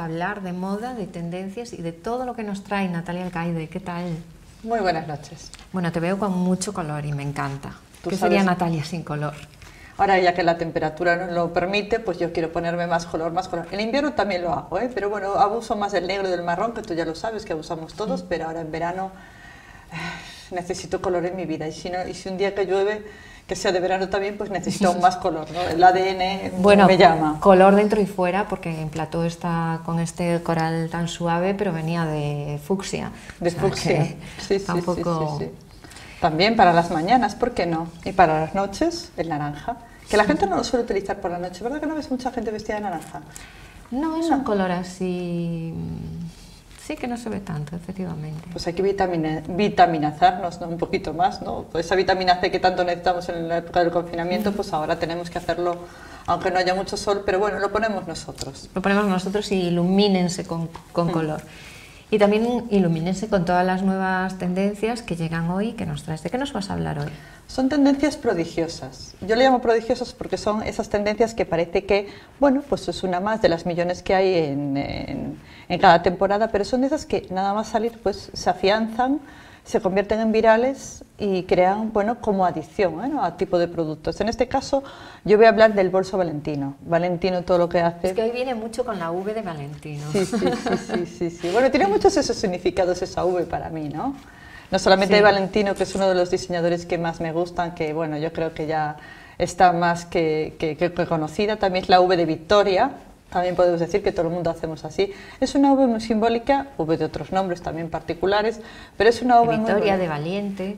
toca hablar de moda, de tendencias y de todo lo que nos trae Natalia Alcaide. ¿Qué tal? Muy buenas noches. Bueno, te veo con mucho color y me encanta. ¿Qué sabes, sería Natalia sin color? Ahora, ya que la temperatura nos lo permite, pues yo quiero ponerme más color, más color. En invierno también lo hago, pero bueno, abuso más del negro y del marrón, que tú ya lo sabes, que abusamos todos, pero ahora en verano necesito color en mi vida. Y si un día que llueve, que sea de verano también, pues necesito aún más color, ¿no? El ADN me llama. Color dentro y fuera, porque en plató está con este coral tan suave, pero venía de fucsia. De fucsia, sí. Tampoco... sí. También para las mañanas, ¿por qué no? Y para las noches, el naranja. Que la gente no lo suele utilizar por la noche, ¿verdad que no ves mucha gente vestida de naranja? No, es un color así... Sí que no se ve tanto, efectivamente. Pues hay que vitaminizarnos, ¿no? Un poquito más, ¿no? Pues esa vitamina C que tanto necesitamos en la época del confinamiento, pues ahora tenemos que hacerlo, aunque no haya mucho sol, pero bueno, lo ponemos nosotros. Lo ponemos nosotros y ilumínense con color. Y también ilumínense con todas las nuevas tendencias que llegan hoy, que nos traes. ¿De qué nos vas a hablar hoy? Son tendencias prodigiosas. Yo le llamo prodigiosas porque son esas tendencias que parece que, bueno, pues es una más de las millones que hay en cada temporada, pero son de esas que nada más salir, pues se afianzan, se convierten en virales y crean, bueno, como adicción, ¿no? A tipo de productos. En este caso, yo voy a hablar del bolso Valentino. Valentino, todo lo que hace... Es que hoy viene mucho con la V de Valentino. Sí. Bueno, tiene muchos esos significados esa V para mí, ¿no? No solamente de Valentino, que es uno de los diseñadores que más me gustan, que, bueno, yo creo que ya está más que conocida. También es la V de Victoria. También podemos decir que todo el mundo hacemos así. Es una V muy simbólica, V de otros nombres también particulares, pero es una V Victoria, de valiente.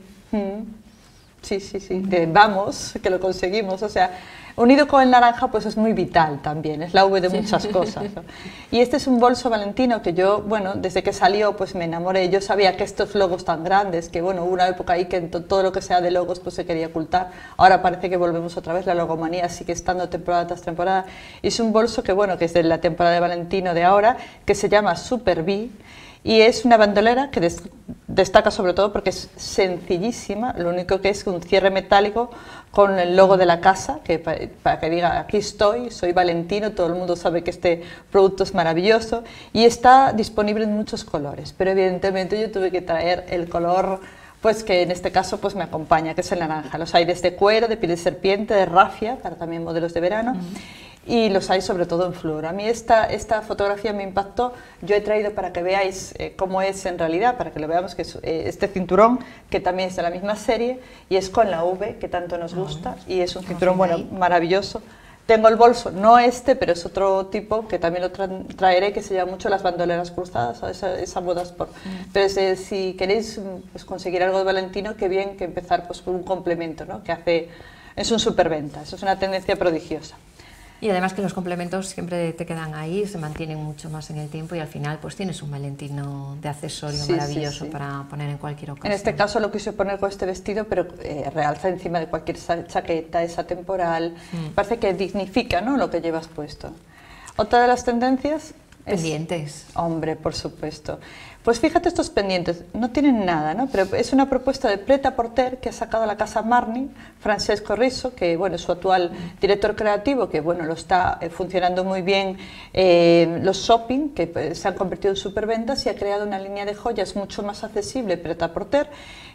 Sí, de vamos, que lo conseguimos, o sea, unido con el naranja pues es muy vital también, es la V de muchas cosas, ¿no? Y este es un bolso Valentino que yo, bueno, desde que salió pues me enamoré. Yo sabía que estos logos tan grandes, que bueno, hubo una época ahí que todo lo que sea de logos pues se quería ocultar, ahora parece que volvemos otra vez, la logomanía sigue estando temporada tras temporada, y es un bolso que bueno, que es de la temporada de Valentino de ahora, que se llama Super B. Y es una bandolera que destaca sobre todo porque es sencillísima, lo único que es un cierre metálico con el logo de la casa, que para que diga, aquí estoy, soy Valentino, todo el mundo sabe que este producto es maravilloso, y está disponible en muchos colores, pero evidentemente yo tuve que traer el color pues que en este caso pues me acompaña, que es el naranja. Los hay de cuero, de piel de serpiente, de rafia, para también modelos de verano, y los hay sobre todo en flúor. A mí esta fotografía me impactó. Yo he traído para que veáis cómo es en realidad, para que lo veamos, que es este cinturón, que también es de la misma serie, y es con la V, que tanto nos gusta, y es un cinturón, bueno, maravilloso. Tengo el bolso, no este, pero es otro tipo, que también lo traeré, que se llama mucho las bandoleras cruzadas, esa moda sport. Pero si queréis pues, conseguir algo de Valentino, qué bien que empezar pues, con un complemento, ¿no? Que es un superventa, eso es una tendencia prodigiosa. Y además que los complementos siempre te quedan ahí, se mantienen mucho más en el tiempo y al final pues tienes un Valentino de accesorio maravilloso para poner en cualquier ocasión. En este caso lo quise poner con este vestido, pero realza encima de cualquier chaqueta, esa temporal, parece que dignifica, ¿no?, lo que llevas puesto. Otra de las tendencias... Pendientes. Hombre, por supuesto. Pues fíjate estos pendientes, no tienen nada, ¿no? Pero es una propuesta de prêt-à-porter que ha sacado la casa Marni, Francesco Rizzo, que bueno, es su actual director creativo, que bueno, lo está funcionando muy bien los shopping, que se han convertido en superventas, y ha creado una línea de joyas mucho más accesible, prêt-à-porter,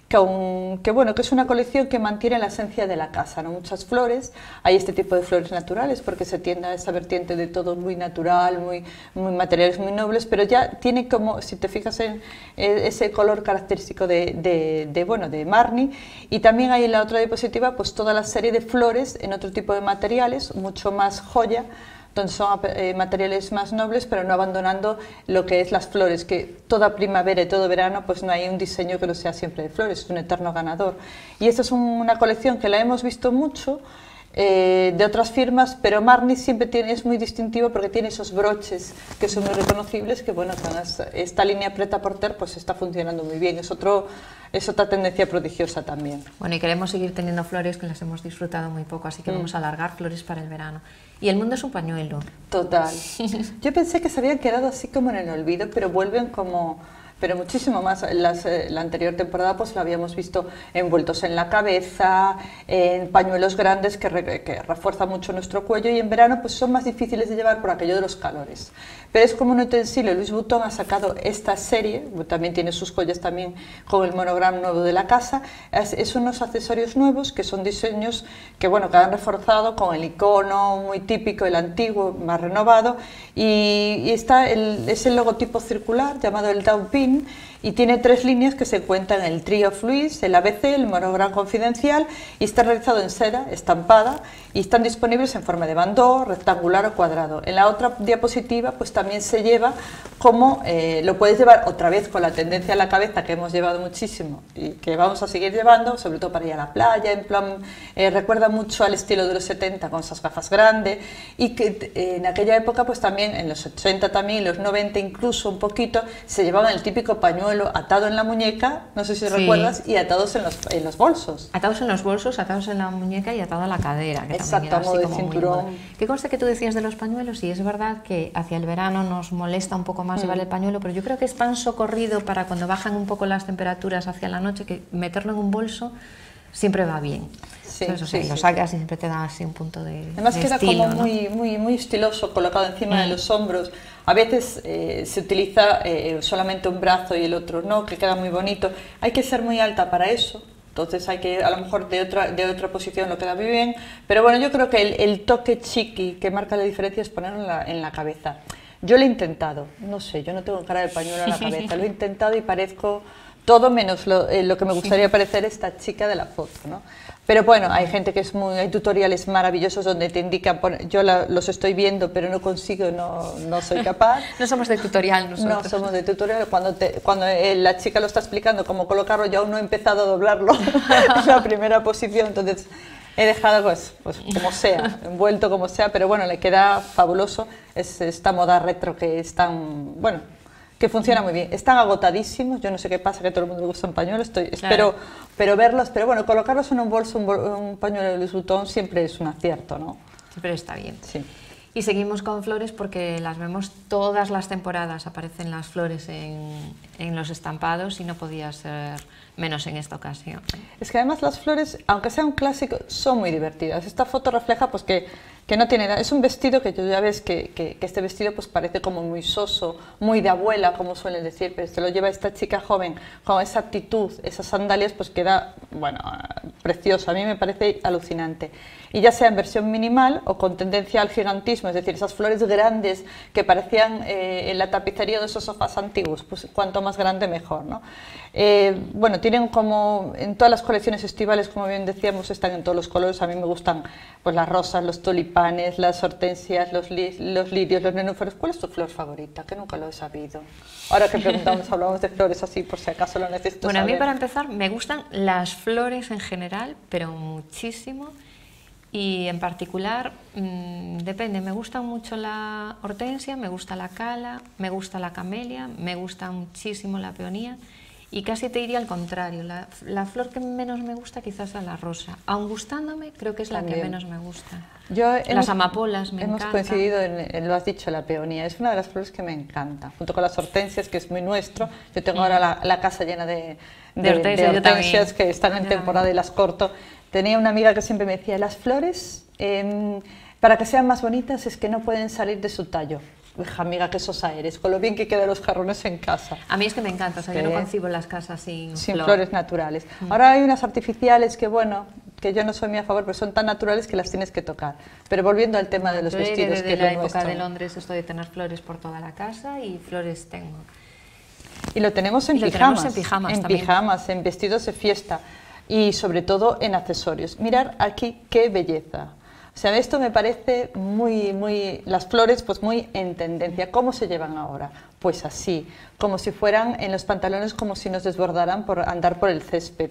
que bueno, que es una colección que mantiene la esencia de la casa, ¿no? Muchas flores, hay este tipo de flores naturales porque se tiende a esa vertiente de todo muy natural, muy materiales muy nobles, pero ya tiene como, si te fijas en ese color característico de Marni, y también hay en la otra diapositiva pues toda la serie de flores en otro tipo de materiales, mucho más joya, donde son materiales más nobles, pero no abandonando lo que es las flores, que toda primavera y todo verano pues no hay un diseño que no sea siempre de flores, es un eterno ganador. Y esta es una colección que la hemos visto mucho de otras firmas, pero Marni siempre es muy distintivo porque tiene esos broches que son muy reconocibles, que bueno, con esta línea prêt-à-porter pues está funcionando muy bien, es otra tendencia prodigiosa también. Bueno, y queremos seguir teniendo flores que las hemos disfrutado muy poco, así que vamos a alargar flores para el verano. Y el mundo es un pañuelo. Total. Yo pensé que se habían quedado así como en el olvido, pero vuelven como pero muchísimo más. La anterior temporada pues lo habíamos visto envueltos en la cabeza, en pañuelos grandes que refuerzan mucho nuestro cuello, y en verano pues son más difíciles de llevar por aquello de los calores. Pero es como un utensilio. Louis Vuitton ha sacado esta serie, también tiene sus joyas también con el monograma nuevo de la casa, es unos accesorios nuevos que son diseños que, bueno, que han reforzado con el icono muy típico, el antiguo, más renovado, y es el logotipo circular llamado el Dow Pin, y tiene 3 líneas que se cuentan: el Tree of Louis, el ABC, el monograma confidencial, y está realizado en seda estampada, y están disponibles en forma de bandó, rectangular o cuadrado. En la otra diapositiva pues también se lleva como lo puedes llevar otra vez con la tendencia a la cabeza que hemos llevado muchísimo y que vamos a seguir llevando, sobre todo para ir a la playa, en plan, recuerda mucho al estilo de los 70 con esas gafas grandes, y que en aquella época pues también, en los 80 también, los 90 incluso un poquito, se llevaban el típico pañuelo atado en la muñeca, no sé si recuerdas, y atados en los bolsos. Atados en los bolsos, atados en la muñeca y atado a la cadera. Que exacto, a modo de cinturón. ¿Qué consta que tú decías de los pañuelos? Y es verdad que hacia el verano nos molesta un poco más llevar el pañuelo, pero yo creo que es tan socorrido para cuando bajan un poco las temperaturas hacia la noche, que meterlo en un bolso siempre va bien. Sí, entonces, o sea, lo sacas y siempre te da así un punto de además de queda estilo, como ¿no? muy estiloso, colocado encima de los hombros. A veces se utiliza solamente un brazo y el otro no, que queda muy bonito. Hay que ser muy alta para eso, entonces hay que, a lo mejor de otra posición lo queda muy bien, pero bueno, yo creo que el toque chiqui que marca la diferencia es ponerlo en la cabeza. Yo lo he intentado, no sé, yo no tengo cara de pañuelo en la cabeza, lo he intentado y parezco todo menos lo que me gustaría parecer esta chica de la foto, ¿no? Pero bueno, hay gente que hay tutoriales maravillosos donde te indican, yo los estoy viendo, pero no consigo, no soy capaz. No somos de tutorial nosotros. No somos de tutorial, cuando la chica lo está explicando cómo colocarlo, yo aún no he empezado a doblarlo en la primera posición, entonces he dejado pues como sea, envuelto como sea, pero bueno, le queda fabuloso, es esta moda retro que es tan, bueno, que funciona muy bien. Están agotadísimos, yo no sé qué pasa, que a todo el mundo le gustan pañuelos, espero verlos, pero bueno, colocarlos en un bolso, un pañuelo de Louis Vuitton siempre es un acierto, ¿no? Siempre está bien. Sí. Y seguimos con flores porque las vemos todas las temporadas, aparecen las flores en los estampados y no podía ser menos en esta ocasión. Es que además las flores, aunque sea un clásico, son muy divertidas. Esta foto refleja pues que no tiene nada. Es un vestido que ya ves que este vestido pues parece como muy soso, muy de abuela, como suelen decir, pero se lo lleva esta chica joven con esa actitud, esas sandalias, pues queda, bueno, precioso. A mí me parece alucinante. Y ya sea en versión minimal o con tendencia al gigantismo, es decir, esas flores grandes que parecían en la tapicería de esos sofás antiguos, pues cuanto más grande mejor, ¿no? Bueno, tienen como en todas las colecciones estivales, como bien decíamos, están en todos los colores. A mí me gustan pues las rosas, los tulipanes, las hortensias, los lirios, los nenúfares. ¿Cuál es tu flor favorita? Que nunca lo he sabido. Ahora que preguntamos, hablamos de flores así, por si acaso lo necesito Bueno, saber. a mí para empezar me gustan las flores en general, pero muchísimo. Y en particular, depende, me gusta mucho la hortensia, me gusta la cala, me gusta la camelia, me gusta muchísimo la peonía, y casi te diría al contrario, la flor que menos me gusta quizás es la rosa, aun gustándome, creo que es la que menos me gusta. Las amapolas me encantan. Hemos coincidido lo has dicho, la peonía, es una de las flores que me encanta, junto con las hortensias, que es muy nuestro. Yo tengo ahora la casa llena de hortensias que están en temporada y las corto. Tenía una amiga que siempre me decía, las flores, para que sean más bonitas, es que no pueden salir de su tallo. Hija, amiga, qué sosa eres, con lo bien que quedan los jarrones en casa. A mí es que me encanta, o sea, yo no concibo las casas sin flores naturales. Ahora hay unas artificiales que, bueno, que yo no soy muy a favor, pero son tan naturales que las tienes que tocar. Pero volviendo al tema de los vestidos, que es la época de Londres, esto de tener flores por toda la casa, y flores tengo. Y lo tenemos en pijamas, en vestidos de fiesta y sobre todo en accesorios. Mirad aquí qué belleza. O sea, esto me parece las flores pues muy en tendencia. ¿Cómo se llevan ahora? Pues así, como si fueran en los pantalones, como si nos desbordaran por andar por el césped.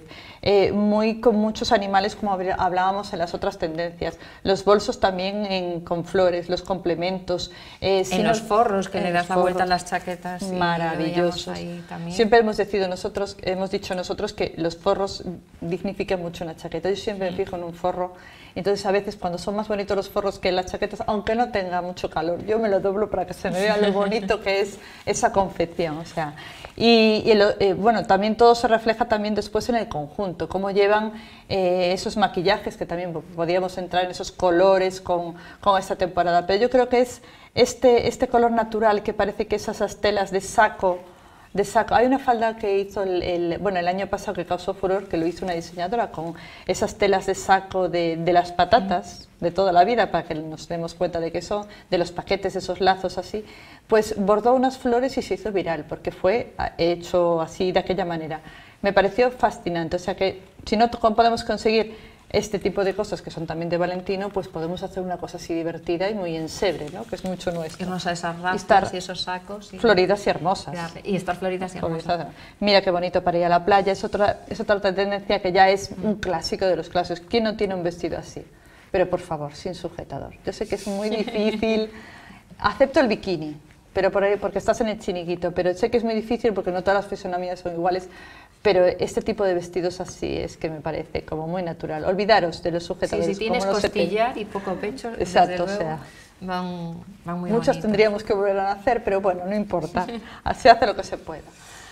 Con muchos animales, como hablábamos en las otras tendencias. Los bolsos también con flores, los complementos. Los forros, que le das la vuelta a las chaquetas. Maravillosos. Siempre hemos dicho nosotros que los forros dignifican mucho una chaqueta. Yo siempre me fijo en un forro. Entonces, a veces, cuando son más bonitos los forros que las chaquetas, aunque no tenga mucho calor. Yo me lo doblo para que se me vea lo bonito que es esa confección, o sea. Bueno, también todo se refleja también después en el conjunto, cómo llevan esos maquillajes, que también podíamos entrar en esos colores con esta temporada. Pero yo creo que es este color natural, que parece que esas telas de saco. Hay una falda que hizo el año pasado, que causó furor, que lo hizo una diseñadora con esas telas de saco de las patatas de toda la vida, para que nos demos cuenta de que son, de los paquetes, esos lazos así, pues bordó unas flores y se hizo viral, porque fue hecho así, de aquella manera. Me pareció fascinante, o sea que si no podemos conseguir este tipo de cosas que son también de Valentino, pues podemos hacer una cosa así divertida y muy ensebre, ¿no? Que es mucho nuestro. Irnos a esas rastas y esos sacos. Floridas y hermosas. Y estar floridas y hermosas. Mira qué bonito para ir a la playa. Es otra tendencia que ya es un clásico de los clásicos. ¿Quién no tiene un vestido así? Pero por favor, sin sujetador. Yo sé que es muy difícil. Acepto el bikini, pero porque estás en el chiniquito, pero sé que es muy difícil porque no todas las fisonomías son iguales. Pero este tipo de vestidos así es que me parece como muy natural. Olvidaros de los sujetadores. Sí, si tienes costillar y poco pecho, exacto, luego, o sea, van muy muchos bonitos. tendríamos que volver a nacer, pero bueno, no importa. Se hace lo que se pueda.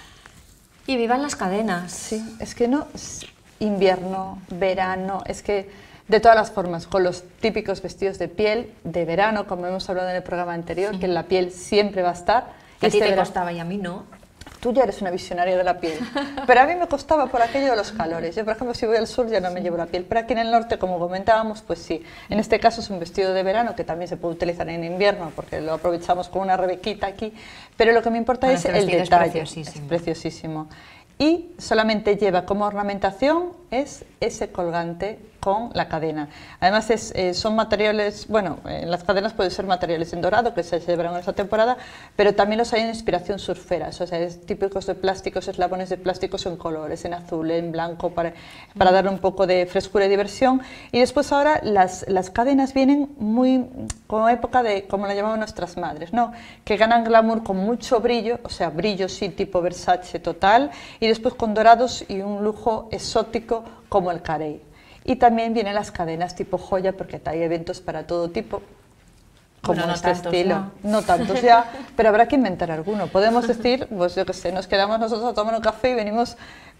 Y vivan las cadenas. Sí, es que no, invierno, verano, es que de todas las formas, con los típicos vestidos de piel, de verano, como hemos hablado en el programa anterior, que la piel siempre va a estar. A ti te costaba y a mí no. Tú ya eres una visionaria de la piel, pero a mí me costaba por aquello de los calores. Yo, por ejemplo, si voy al sur ya no me llevo la piel, pero aquí en el norte, como comentábamos, pues sí. En este caso es un vestido de verano que también se puede utilizar en invierno porque lo aprovechamos con una rebequita aquí, pero lo que me importa es el detalle. Es preciosísimo. Y solamente lleva como ornamentación ese colgante con la cadena. Además son materiales, bueno, las cadenas pueden ser materiales en dorado que se llevarán en esta temporada, pero también los hay en inspiración surfera, o sea, es típicos de plásticos, eslabones de plásticos en colores, en azul, en blanco, para dar un poco de frescura y diversión. Y después ahora las cadenas vienen muy como época de, como la llamaban nuestras madres, ¿no? Que ganan glamour con mucho brillo, o sea, brillo sí tipo Versace total, y después con dorados y un lujo exótico como el carey. Y también vienen las cadenas tipo joya, porque hay eventos para todo tipo, como bueno, no este estilo. Ya. No tantos ya, pero habrá que inventar alguno. Podemos decir, pues yo qué sé, nos quedamos nosotros a tomar un café y venimos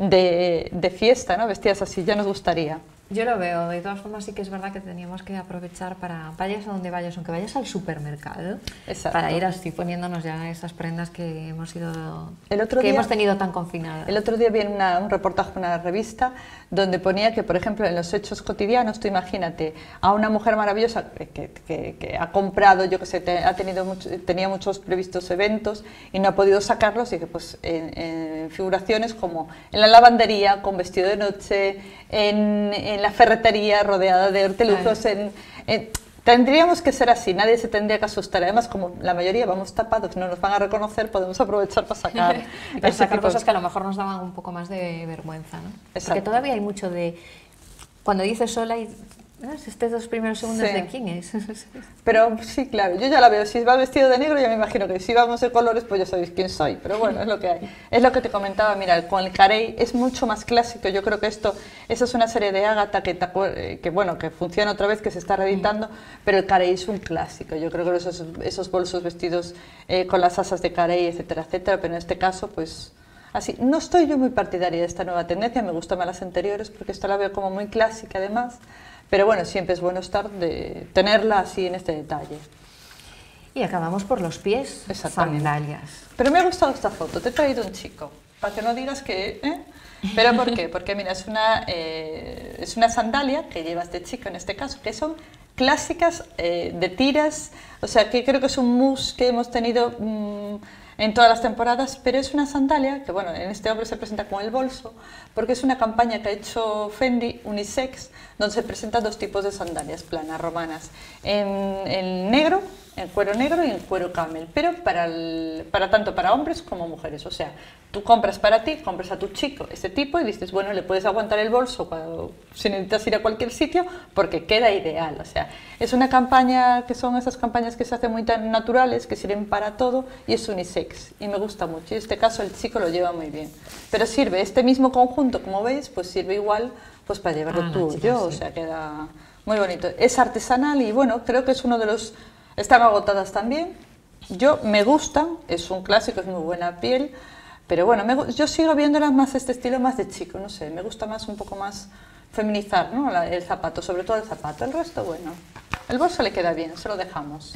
de fiesta, ¿no? Vestidas así, ya nos gustaría. Yo lo veo, de todas formas sí que es verdad que teníamos que aprovechar vayas a donde vayas, aunque vayas al supermercado, para ir así poniéndonos ya esas prendas que hemos tenido tan confinadas. El otro día vi un reportaje en una revista donde ponía que, por ejemplo, en los hechos cotidianos, tú imagínate a una mujer maravillosa que ha comprado, yo que sé, tenía muchos previstos eventos y no ha podido sacarlos, y que pues en figuraciones como en la lavandería, con vestido de noche, en la ferretería rodeada de horteluzos, claro. Tendríamos que ser así, nadie se tendría que asustar. Además, como la mayoría vamos tapados, no nos van a reconocer, podemos aprovechar para sacar, cosas que a lo mejor nos daban un poco más de vergüenza, ¿no? Exacto. Porque todavía hay mucho de... Cuando dices sola y... Estos 2 primeros segundos, sí. ¿De quién es? Pero sí, claro, yo ya la veo. Si va vestido de negro, ya me imagino que si vamos de colores, pues ya sabéis quién soy. Pero bueno, es lo que hay. Es lo que te comentaba, mira, con el carey es mucho más clásico. Yo creo que esa es una serie de Ágata que funciona otra vez, que se está reeditando, pero el carey es un clásico. Yo creo que esos bolsos vestidos con las asas de carey, etcétera, etcétera, pero en este caso, pues... Así, no estoy yo muy partidaria de esta nueva tendencia, me gustan más las anteriores, porque esta la veo como muy clásica además. Pero bueno, siempre es bueno tenerla así en este detalle. Y acabamos por los pies, sandalias. Pero me ha gustado esta foto, te he traído un chico, para que no digas que... ¿Pero por qué? Porque mira, es una sandalia que lleva este chico en este caso, que son clásicas de tiras, o sea, que creo que es un mousse que hemos tenido... en todas las temporadas, pero es una sandalia que, bueno, en este hombre se presenta con el bolso, porque es una campaña que ha hecho Fendi, unisex, donde se presentan 2 tipos de sandalias planas, romanas, en negro, en cuero negro y en cuero camel, pero tanto para hombres como mujeres. O sea, tú compras para ti, compras a tu chico ese tipo y dices, bueno, le puedes aguantar el bolso si necesitas ir a cualquier sitio, porque queda ideal. O sea, es una campaña que son esas campañas que se hacen muy tan naturales, que sirven para todo, y es unisex, y me gusta mucho. Y en este caso el chico lo lleva muy bien. Pero sirve, este mismo conjunto, como veis, pues sirve igual pues para llevarlo tú o yo, o sea, queda muy bonito. Es artesanal y bueno, creo que es uno de los... Están agotadas también. Yo me gustan, es un clásico, es muy buena piel, pero bueno, yo sigo viéndolas más este estilo más de chico, no sé, me gusta más un poco más feminizar, ¿no? El zapato, sobre todo el zapato, el resto bueno. El bolso le queda bien, se lo dejamos.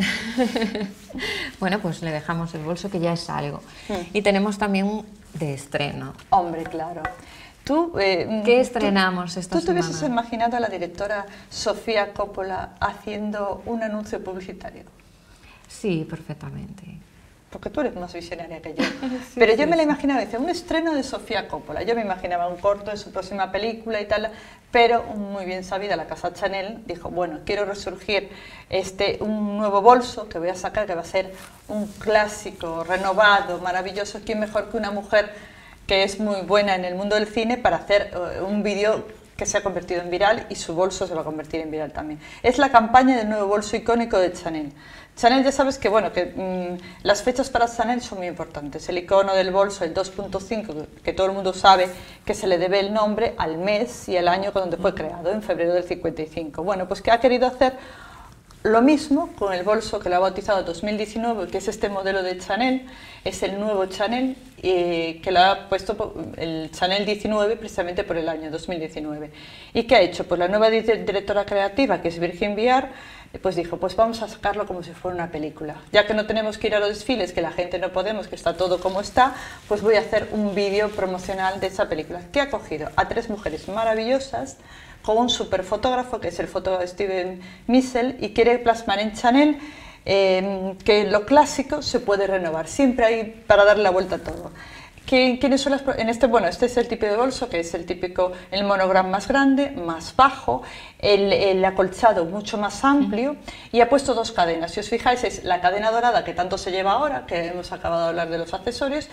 Bueno, pues le dejamos el bolso, que ya es algo. Y tenemos también de estreno. Hombre, claro. ¿Tú, ¿Qué estrenamos esta semana? ¿Tú te hubieses imaginado a la directora Sofía Coppola haciendo un anuncio publicitario? Sí, perfectamente. Porque tú eres más visionaria que yo. Sí, pero yo me la imaginaba, decía, un estreno de Sofía Coppola. Yo me imaginaba un corto de su próxima película y tal, pero muy bien sabida la casa Chanel dijo, bueno, quiero resurgir un nuevo bolso que voy a sacar, que va a ser un clásico, renovado, maravilloso. ¿Quién mejor que una mujer que es muy buena en el mundo del cine para hacer un vídeo que se ha convertido en viral y su bolso se va a convertir en viral también? Es la campaña del nuevo bolso icónico de Chanel. Chanel, ya sabes que, bueno, las fechas para Chanel son muy importantes. El icono del bolso, el 2.5, que todo el mundo sabe que se le debe el nombre al mes y al año donde fue creado, en febrero del 55. Bueno, pues que ha querido hacer lo mismo con el bolso que lo ha bautizado 2019, que es este modelo de Chanel, es el nuevo Chanel, que lo ha puesto el Chanel 19 precisamente por el año 2019. ¿Y qué ha hecho? Pues la nueva directora creativa, que es Virgin Viard, pues dijo, pues vamos a sacarlo como si fuera una película. Ya que no tenemos que ir a los desfiles, que la gente no podemos, que está todo como está, pues voy a hacer un vídeo promocional de esa película. Que ha cogido a 3 mujeres maravillosas, con un super fotógrafo, que es el fotógrafo Steven Meisel, y quiere plasmar en Chanel que lo clásico se puede renovar. Siempre hay para darle la vuelta a todo. ¿Quiénes son bueno, este es el tipo de bolso, que es el típico, el monogram más grande, más bajo, el acolchado mucho más amplio, y ha puesto 2 cadenas. Si os fijáis, es la cadena dorada que tanto se lleva ahora, que hemos acabado de hablar de los accesorios,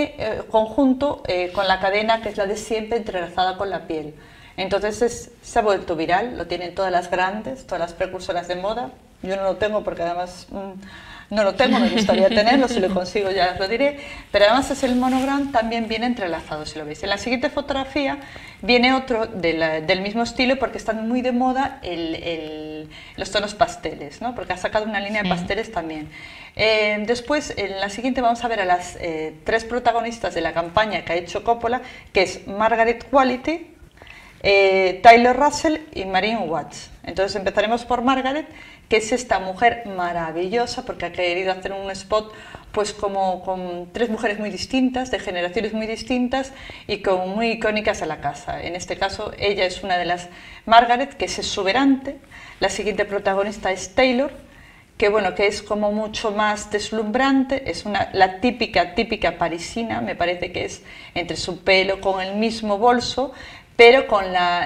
conjunto con la cadena que es la de siempre, entrelazada con la piel. Entonces se ha vuelto viral, lo tienen todas las grandes, todas las precursoras de moda. Yo no lo tengo porque además no lo tengo, me gustaría tenerlo, si lo consigo ya os lo diré, pero además es el monogram, también viene entrelazado, si lo veis. En la siguiente fotografía viene otro del mismo estilo, porque están muy de moda los tonos pasteles, ¿no? Porque ha sacado una línea de pasteles también. Después, en la siguiente vamos a ver a las 3 protagonistas de la campaña que ha hecho Coppola, que es Margaret Qualley, Taylor Russell y Marine Watts. Entonces empezaremos por Margaret, que es esta mujer maravillosa, porque ha querido hacer un spot pues como con 3 mujeres muy distintas, de generaciones muy distintas y como muy icónicas a la casa. En este caso ella es una de las, Margaret, que es exuberante. La siguiente protagonista es Taylor, que bueno, que es como mucho más deslumbrante, es la típica parisina, me parece que es entre su pelo con el mismo bolso, pero con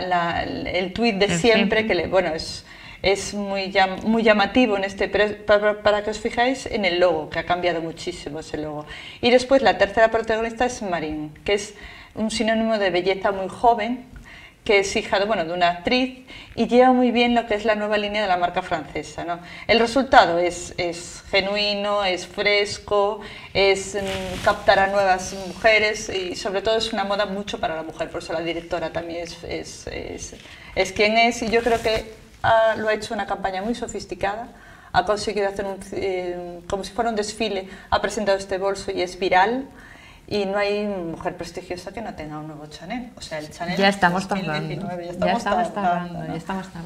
el tuit de siempre, que bueno, es muy llamativo pero para que os fijáis en el logo, que ha cambiado muchísimo ese logo. Y después la tercera protagonista es Marine, que es un sinónimo de belleza muy joven, que es hija de una actriz y lleva muy bien lo que es la nueva línea de la marca francesa, ¿no? El resultado es genuino, es fresco, es captar a nuevas mujeres y sobre todo es una moda mucho para la mujer, por eso la directora también es quien es, y yo creo que lo ha hecho una campaña muy sofisticada, ha conseguido hacer como si fuera un desfile, ha presentado este bolso y es viral. Y no hay mujer prestigiosa que no tenga un nuevo Chanel. O sea, el Chanel ya estamos tardando. Ya estamos tardando.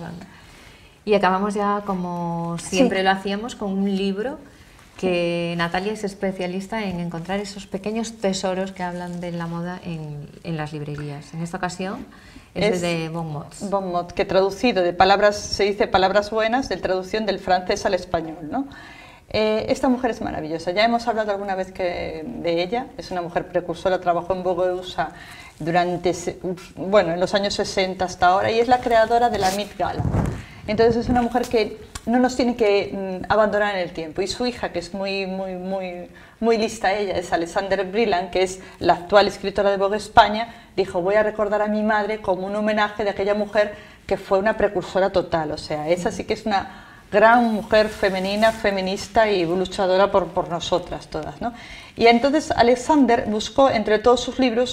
Y acabamos ya, como siempre lo hacíamos, con un libro que Natalia es especialista en encontrar esos pequeños tesoros que hablan de la moda en las librerías. En esta ocasión es de Bon Mots. Bon Mots, que traducido de palabras, se dice palabras buenas, de traducción del francés al español, ¿no? Esta mujer es maravillosa, ya hemos hablado alguna vez de ella, es una mujer precursora, trabajó en Vogue USA durante, en los años 60 hasta ahora, y es la creadora de la Met Gala. Entonces es una mujer que no nos tiene que abandonar en el tiempo, y su hija, que es muy lista ella, es Alexandra Brillant, que es la actual escritora de Vogue España, dijo, voy a recordar a mi madre como un homenaje de aquella mujer que fue una precursora total, o sea, esa sí que es una gran mujer femenina, feminista y luchadora por nosotras todas, ¿no? Y entonces Alexander buscó entre todos sus libros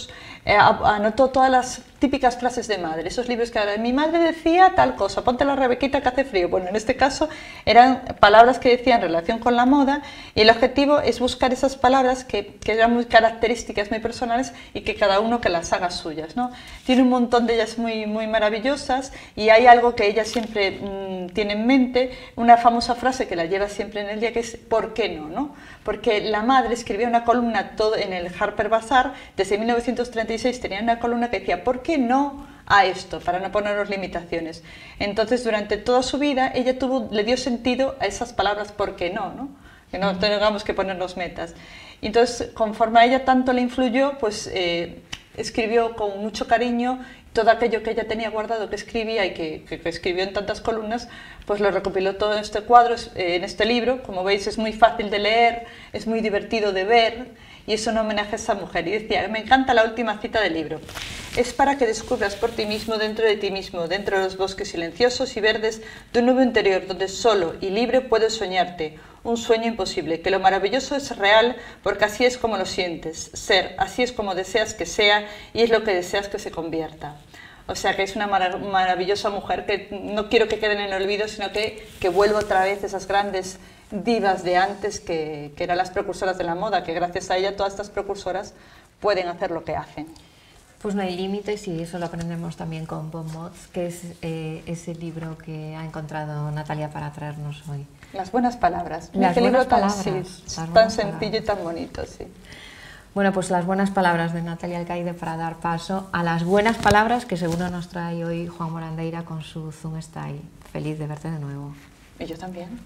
anotó todas las típicas frases de madre, esos libros que ahora, mi madre decía tal cosa, ponte la Rebequita que hace frío. Bueno, en este caso eran palabras que decía en relación con la moda, y el objetivo es buscar esas palabras que eran muy características, muy personales, y que cada uno que las haga suyas, ¿no? Tiene un montón de ellas muy, muy maravillosas, y hay algo que ella siempre tiene en mente, una famosa frase que la lleva siempre en el día, que es ¿por qué no? ¿No? Porque la madre escribía una columna en el Harper Bazaar, desde 1936 tenía una columna que decía ¿por qué no a esto? Para no ponernos limitaciones. Entonces, durante toda su vida, ella le dio sentido a esas palabras ¿por qué no? ¿No? Que no tengamos que ponernos metas. Y entonces, conforme a ella tanto le influyó, pues escribió con mucho cariño todo aquello que ella tenía guardado, que escribía y que escribió en tantas columnas, pues lo recopiló todo en este cuadro, en este libro. Como veis, es muy fácil de leer, es muy divertido de ver, y es un homenaje a esa mujer. Y decía, me encanta la última cita del libro: es para que descubras por ti mismo, dentro de ti mismo, dentro de los bosques silenciosos y verdes de un nuevo interior, donde solo y libre puedes soñarte, un sueño imposible, que lo maravilloso es real porque así es como lo sientes, ser, así es como deseas que sea y es lo que deseas que se convierta. O sea que es una maravillosa mujer que no quiero que queden en el olvido, sino que vuelva otra vez esas grandes divas de antes que eran las precursoras de la moda, que gracias a ella todas estas precursoras pueden hacer lo que hacen. Pues no hay límites, y eso lo aprendemos también con Bon Mots, que es ese libro que ha encontrado Natalia para traernos hoy. Las buenas palabras. Las buenas palabras. Tan sencillo y tan bonito, sí. Bueno, pues las buenas palabras de Natalia Alcaide para dar paso a las buenas palabras que seguro nos trae hoy Juan Morandeira con su Zoom Style. Feliz de verte de nuevo. Y yo también.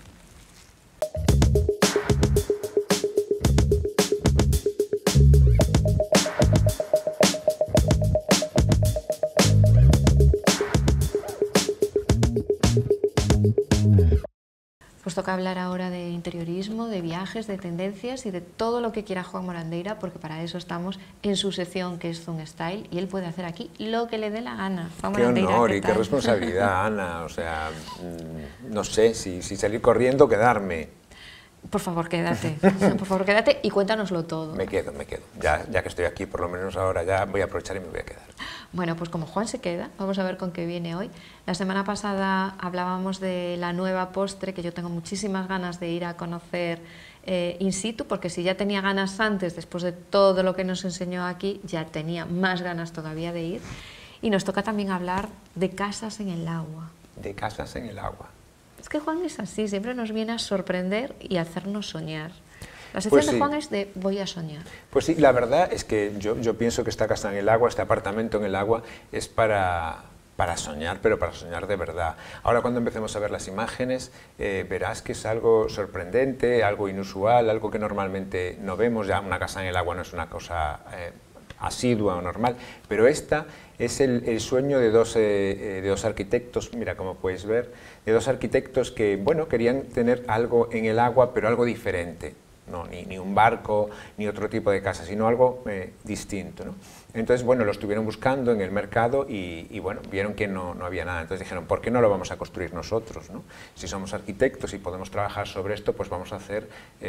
Pues toca hablar ahora de interiorismo, de viajes, de tendencias y de todo lo que quiera Juan Morandeira, porque para eso estamos en su sección, que es Zoom Style, y él puede hacer aquí lo que le dé la gana. Juan Qué Morandeira, honor ¿qué y tal? qué responsabilidad, Ana. O sea, no sé si salir corriendo o quedarme. Por favor, quédate. Por favor, quédate y cuéntanoslo todo. Me quedo. Ya que estoy aquí, por lo menos ahora ya voy a aprovechar y me voy a quedar. Bueno, pues como Juan se queda, vamos a ver con qué viene hoy. La semana pasada hablábamos de la nueva postre, que yo tengo muchísimas ganas de ir a conocer in situ, porque si ya tenía ganas antes, después de todo lo que nos enseñó aquí, ya tenía más ganas todavía de ir. Y nos toca también hablar de casas en el agua. De casas en el agua. Es que Juan es así, siempre nos viene a sorprender y a hacernos soñar. La sección de Juan es de voy a soñar. Pues sí, la verdad es que yo pienso que esta casa en el agua, este apartamento en el agua, es para soñar, pero para soñar de verdad. Ahora, cuando empecemos a ver las imágenes, verás que es algo sorprendente, algo inusual, algo que normalmente no vemos. Ya una casa en el agua no es una cosa asidua o normal, pero esta es el sueño de dos arquitectos, mira, como puedes ver, de dos arquitectos que, bueno, querían tener algo en el agua, pero algo diferente. No, ni un barco, ni otro tipo de casa, sino algo distinto, ¿no? Entonces, bueno, lo estuvieron buscando en el mercado y bueno, vieron que no había nada. Entonces dijeron, ¿por qué no lo vamos a construir nosotros, ¿no? Si somos arquitectos y podemos trabajar sobre esto, pues vamos a hacer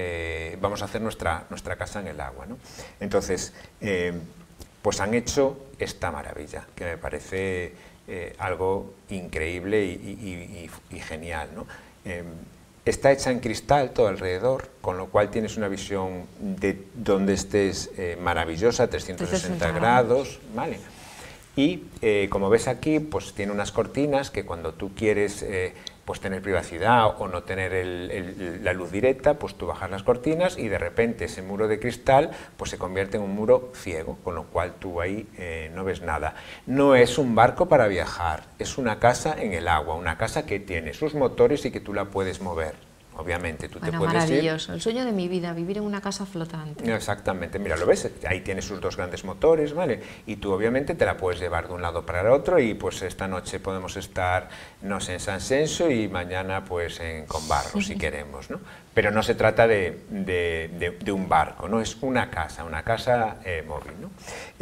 nuestra casa en el agua, ¿no? Entonces, pues han hecho esta maravilla, que me parece algo increíble y genial, ¿no? Está hecha en cristal todo alrededor, con lo cual tienes una visión de donde estés maravillosa, 360 grados, ¿vale? Y como ves aquí, pues tiene unas cortinas que cuando tú quieres pues tener privacidad o no tener la luz directa, pues tú bajas las cortinas y de repente ese muro de cristal pues se convierte en un muro ciego, con lo cual tú ahí no ves nada. No es un barco para viajar, es una casa en el agua, una casa que tiene sus motores y que tú la puedes mover. Obviamente, tú te puedes maravilloso, el sueño de mi vida, vivir en una casa flotante. Exactamente, mira, lo ves, ahí tiene sus dos grandes motores, ¿vale? Y tú obviamente te la puedes llevar de un lado para el otro y pues esta noche podemos estar, no sé, en San Censo y mañana pues en Combarro, si queremos, ¿no? Pero no se trata de un barco, ¿no? Es una casa móvil, ¿no?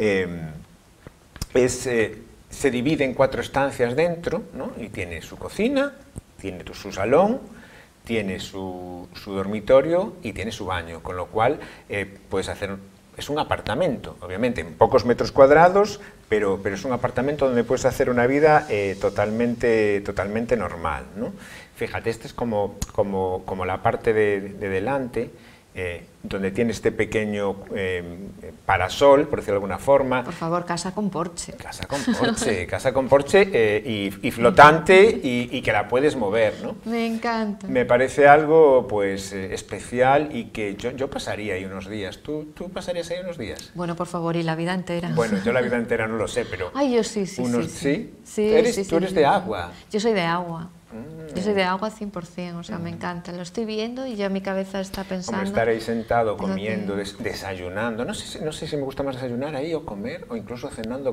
Se divide en 4 estancias dentro, ¿no? Y tiene su cocina, tiene su salón, tiene su dormitorio y tiene su baño, con lo cual puedes hacer es un apartamento, obviamente, en pocos metros cuadrados, pero es un apartamento donde puedes hacer una vida totalmente normal, ¿no? Fíjate, este es como la parte de delante, donde tiene este pequeño parasol, por decirlo de alguna forma. Por favor, casa con porche. Casa con porche y flotante y que la puedes mover, ¿no? Me encanta. Me parece algo, pues, especial y que yo pasaría ahí unos días. ¿Tú pasarías ahí unos días? Bueno, por favor, y la vida entera. Bueno, yo la vida entera no lo sé, pero... Ay, yo sí. ¿Tú eres de agua? Yo soy de agua. Yo soy de agua 100%, o sea, me encanta. Lo estoy viendo y ya mi cabeza está pensando... Como estar ahí sentado, comiendo, desayunando. No sé si me gusta más desayunar ahí o comer, o incluso cenando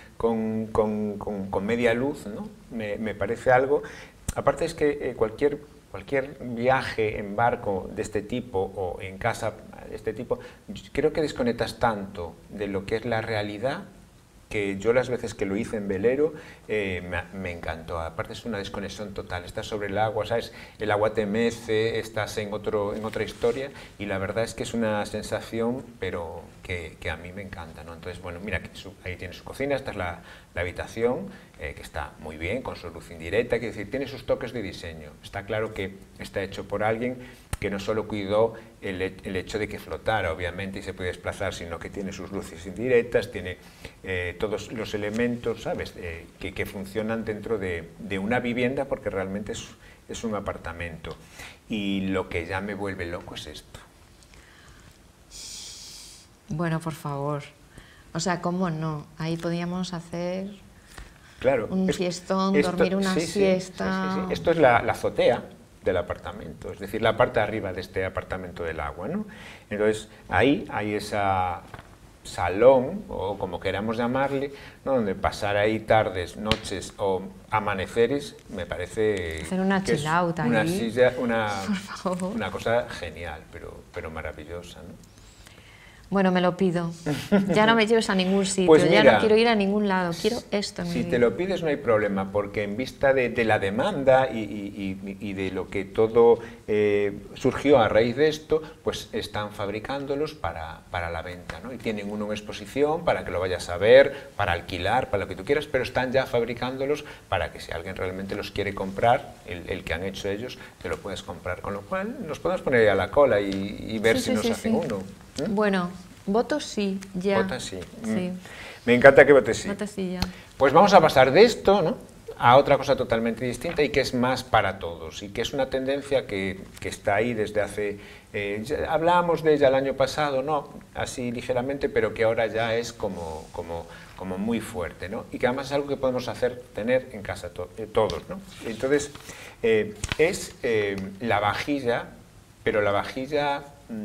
con media luz, ¿no? Me parece algo... Aparte es que cualquier viaje en barco de este tipo o en casa de este tipo, creo que desconectas tanto de lo que es la realidad, que yo las veces que lo hice en velero me encantó. Aparte es una desconexión total, estás sobre el agua, ¿sabes? El agua te mece, estás en otra historia y la verdad es que es una sensación pero que a mí me encanta, ¿no? Entonces, bueno, mira, ahí tiene su cocina, esta es la habitación, que está muy bien, con su luz indirecta, quiere decir, tiene sus toques de diseño. Está claro que está hecho por alguien que no solo cuidó el hecho de que flotara, obviamente, y se puede desplazar, sino que tiene sus luces indirectas, tiene todos los elementos, ¿sabes?, que funcionan dentro de una vivienda, porque realmente es un apartamento. Y lo que ya me vuelve loco es esto. Bueno, por favor. O sea, ¿cómo no? Ahí podíamos hacer... Claro, un fiestón, dormir una siesta... Sí. Esto es la azotea del apartamento, es decir, la parte de arriba de este apartamento del agua, ¿no? Entonces, ahí hay esa salón, o como queramos llamarle, ¿no?, donde pasar ahí tardes, noches o amaneceres, me parece... Hacer una que chill out ahí. Una cosa genial, pero maravillosa, ¿no? Bueno, me lo pido. Ya no me lleves a ningún sitio, pues mira, ya no quiero ir a ningún lado, quiero esto en mi vida. Si te lo pides no hay problema, porque en vista de la demanda y de lo que todo surgió a raíz de esto, pues están fabricándolos para la venta, ¿no? Y tienen una exposición para que lo vayas a ver, para alquilar, para lo que tú quieras, pero están ya fabricándolos para que si alguien realmente los quiere comprar, el que han hecho ellos, te lo puedes comprar, con lo cual nos podemos poner ahí a la cola y ver si nos hacen uno. Bueno, voto sí, ya. Vota sí. Sí. Me encanta que votes sí. Vota sí, ya. Pues vamos a pasar de esto, ¿no?, a otra cosa totalmente distinta y que es más para todos y que es una tendencia que está ahí desde hace... hablábamos de ella el año pasado, ¿no?, así ligeramente, pero que ahora ya es como muy fuerte, ¿no?, y que además es algo que podemos tener en casa todos, ¿no? Entonces, es la vajilla, pero la vajilla...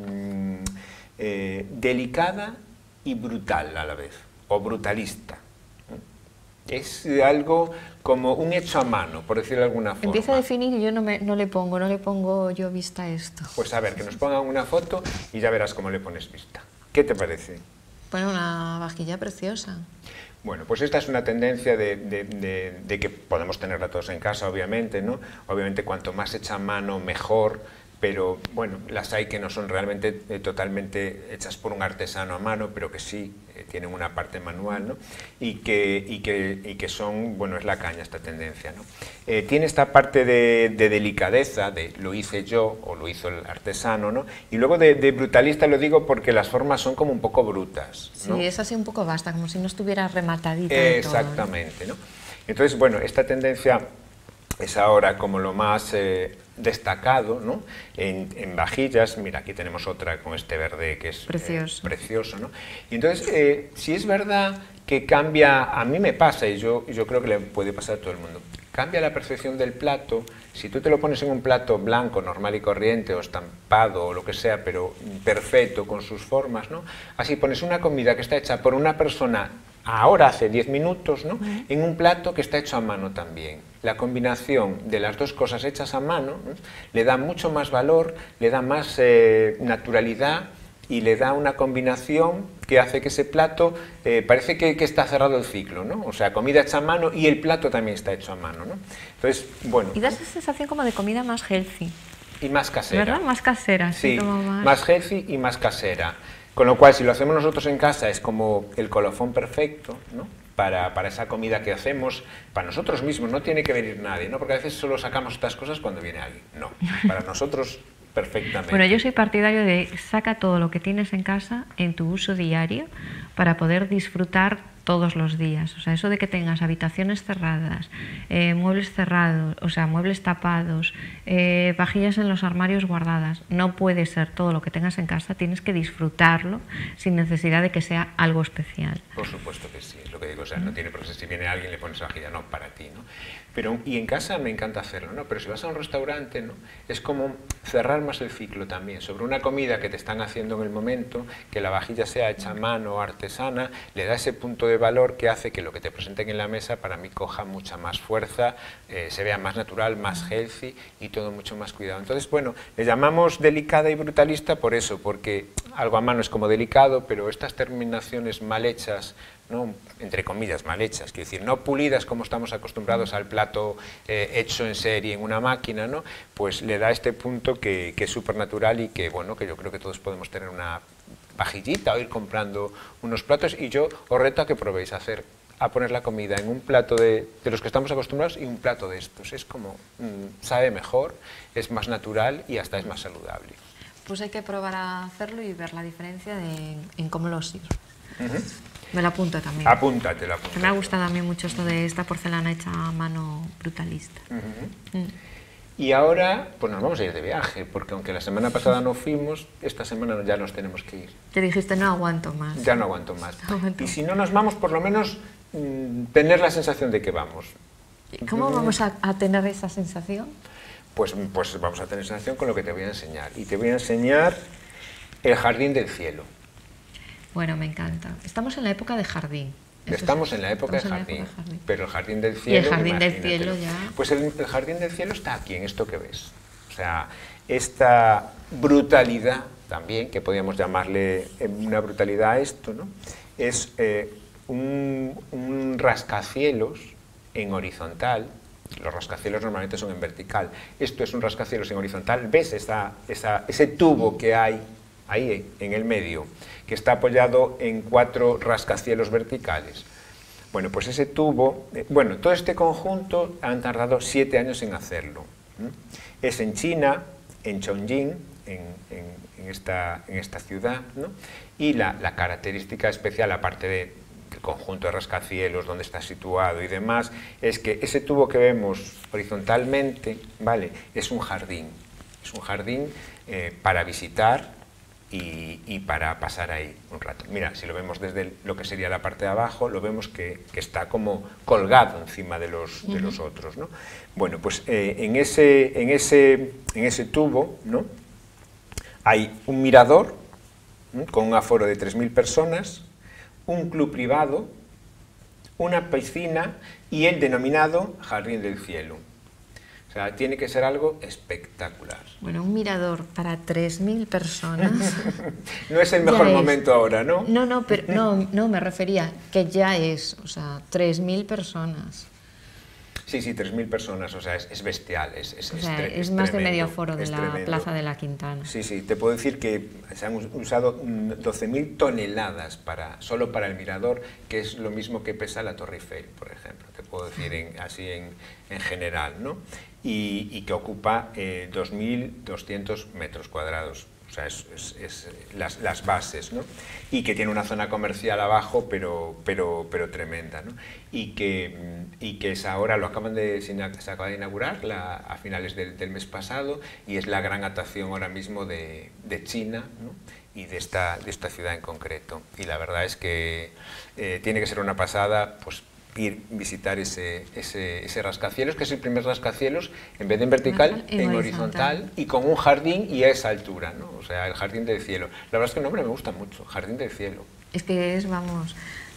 delicada y brutal a la vez, o brutalista. Es algo como un hecho a mano, por decirlo de alguna forma. Empieza a definir y yo no le pongo yo vista a esto. Pues a ver, que nos pongan una foto y ya verás cómo le pones vista. ¿Qué te parece? Bueno, una vajilla preciosa. Bueno, pues esta es una tendencia de que podemos tenerla todos en casa, obviamente, ¿no? Obviamente cuanto más hecha a mano, mejor. Pero bueno, las hay que no son realmente totalmente hechas por un artesano a mano, pero que sí tienen una parte manual, ¿no? Y que son, bueno, es la caña esta tendencia, ¿no? Tiene esta parte de delicadeza, de lo hice yo o lo hizo el artesano, ¿no? Y luego de brutalista lo digo porque las formas son como un poco brutas, ¿no? Sí, es así un poco basta, como si no estuviera rematadita. Exactamente, ¿no? Entonces, bueno, esta tendencia es ahora como lo más destacado, ¿no?, en vajillas. Mira, aquí tenemos otra con este verde que es precioso, ¿no? Y entonces, si es verdad que cambia, a mí me pasa, y yo creo que le puede pasar a todo el mundo, cambia la percepción del plato. Si tú te lo pones en un plato blanco, normal y corriente, o estampado, o lo que sea, pero perfecto, con sus formas, ¿no? Así pones una comida que está hecha por una persona ahora, hace 10 minutos, ¿no?, en un plato que está hecho a mano también. La combinación de las dos cosas hechas a mano, ¿no?, le da mucho más valor, le da más naturalidad y le da una combinación que hace que ese plato parece que está cerrado el ciclo, ¿no? O sea, comida hecha a mano y el plato también está hecho a mano, ¿no? Entonces, bueno... Y da esa sensación como de comida más healthy. Y más casera. ¿Verdad? Más casera. Sí, como más healthy y más casera. Con lo cual, si lo hacemos nosotros en casa, es como el colofón perfecto, ¿no? Para esa comida que hacemos, para nosotros mismos, no tiene que venir nadie, ¿no? Porque a veces solo sacamos estas cosas cuando viene alguien. No, para nosotros perfectamente. Bueno, yo soy partidario de saca todo lo que tienes en casa en tu uso diario para poder disfrutar todos los días. O sea, eso de que tengas habitaciones cerradas, muebles cerrados, o sea, muebles tapados, vajillas en los armarios guardadas, no puede ser. Todo lo que tengas en casa tienes que disfrutarlo sin necesidad de que sea algo especial. Por supuesto que sí, es lo que digo, o sea, no tiene por qué, si viene alguien le pones vajilla, no, para ti, ¿no? Pero, y en casa me encanta hacerlo, ¿no? Pero si vas a un restaurante, ¿no? Es como cerrar más el ciclo también, sobre una comida que te están haciendo en el momento, que la vajilla sea hecha a mano o artesana, le da ese punto de valor que hace que lo que te presenten en la mesa para mí coja mucha más fuerza, se vea más natural, más healthy y todo mucho más cuidado. Entonces, bueno, le llamamos delicada y brutalista por eso, porque algo a mano es como delicado, pero estas terminaciones mal hechas, ¿no? Entre comillas, mal hechas, quiero decir, no pulidas como estamos acostumbrados al plato hecho en serie en una máquina, ¿no? Pues le da este punto que es súper natural y que, bueno, que yo creo que todos podemos tener una vajillita o ir comprando unos platos, y yo os reto a que probéis a poner la comida en un plato de los que estamos acostumbrados y un plato de estos. Es como, sabe mejor, es más natural y hasta es más saludable. Pues hay que probar a hacerlo y ver la diferencia en cómo lo sirve. Me lo apunto también. Apúntatelo. Me ha gustado a mí mucho esto de esta porcelana hecha a mano brutalista. Y ahora, pues nos vamos a ir de viaje, porque aunque la semana pasada no fuimos, esta semana ya nos tenemos que ir. Te dijiste, no aguanto más. Ya no aguanto más. Y si no nos vamos, por lo menos tener la sensación de que vamos. ¿Cómo vamos a tener esa sensación? Pues vamos a tener sensación con lo que te voy a enseñar. Y te voy a enseñar el Jardín del Cielo. Bueno, me encanta. Estamos en la época de jardín. Estamos en la época de jardín, pero el Jardín del Cielo... Y el Jardín del Cielo ya... Pues el Jardín del Cielo está aquí, en esto que ves. O sea, esta brutalidad también, que podríamos llamarle una brutalidad a esto, ¿no? Es un rascacielos en horizontal. Los rascacielos normalmente son en vertical. Esto es un rascacielos en horizontal. ¿Ves ese tubo que hay ahí en el medio, que está apoyado en 4 rascacielos verticales? Bueno, pues ese tubo, bueno, todo este conjunto han tardado 7 años en hacerlo. Es en China, en Chongqing, en esta ciudad, ¿no? Y la característica especial, aparte del conjunto de rascacielos, donde está situado y demás, es que ese tubo que vemos horizontalmente, ¿vale?, es un jardín para visitar y para pasar ahí un rato. Mira, si lo vemos desde lo que sería la parte de abajo, lo vemos que está como colgado encima de los otros, ¿no? Bueno, pues en ese tubo, ¿no?, hay un mirador, ¿no?, con un aforo de 3.000 personas, un club privado, una piscina y el denominado Jardín del Cielo. O sea, tiene que ser algo espectacular. Bueno, un mirador para 3.000 personas... No es el mejor momento ahora, ¿no? No, pero no, me refería que ya es, o sea, 3.000 personas. Sí, 3.000 personas, o sea, es bestial, es más tremendo, de medio aforo de la tremendo. Plaza de la Quintana. Sí, te puedo decir que se han usado 12.000 toneladas solo para el mirador, que es lo mismo que pesa la Torre Eiffel, por ejemplo, te puedo decir así en general, ¿no? Y que ocupa 2.200 metros cuadrados. O sea, es las bases, ¿no? Y que tiene una zona comercial abajo, pero tremenda, ¿no? Y que es ahora, se acaba de inaugurar a finales del mes pasado, y es la gran atracción ahora mismo de China, ¿no?, y de esta ciudad en concreto. Y la verdad es que tiene que ser una pasada, pues, visitar ese rascacielos, que es el primer rascacielos, en vez de en vertical, en horizontal, y con un jardín y a esa altura, ¿no? O sea, el Jardín del Cielo. La verdad es que el nombre me gusta mucho, Jardín del Cielo. Es que es, vamos,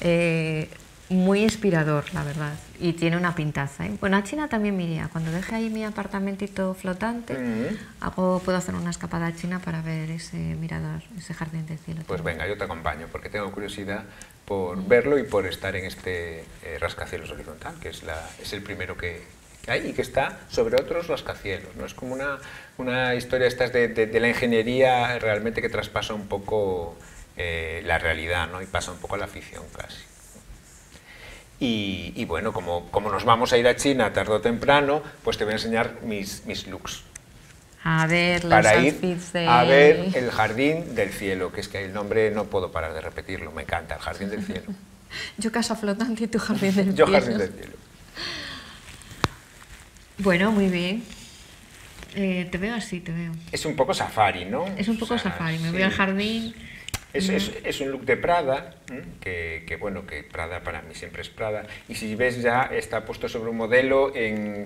muy inspirador, la verdad, y tiene una pintaza, ¿eh? Bueno, a China también me iría. Cuando deje ahí mi apartamentito flotante, puedo hacer una escapada a China para ver ese mirador, ese Jardín del Cielo. Pues venga, yo te acompaño, porque tengo curiosidad por verlo y por estar en este rascacielos horizontal, que es el primero que hay y que está sobre otros rascacielos, ¿no? Es como una historia estas de la ingeniería realmente que traspasa un poco la realidad, ¿no? Y pasa un poco a la ficción casi. Y bueno, como nos vamos a ir a China tarde o temprano, pues te voy a enseñar mis looks. A ver, los Para ir outfits de... a ver el Jardín del Cielo, que es que el nombre no puedo parar de repetirlo, me encanta, el Jardín del Cielo. Yo casa flotante y tu jardín del Yo cielo. Jardín del Cielo. Bueno, muy bien. Te veo así, te veo. Es un poco safari, ¿no? Es un poco safari, me voy al jardín. Es un look de Prada, que bueno, que Prada para mí siempre es Prada, y si ves ya está puesto sobre un modelo en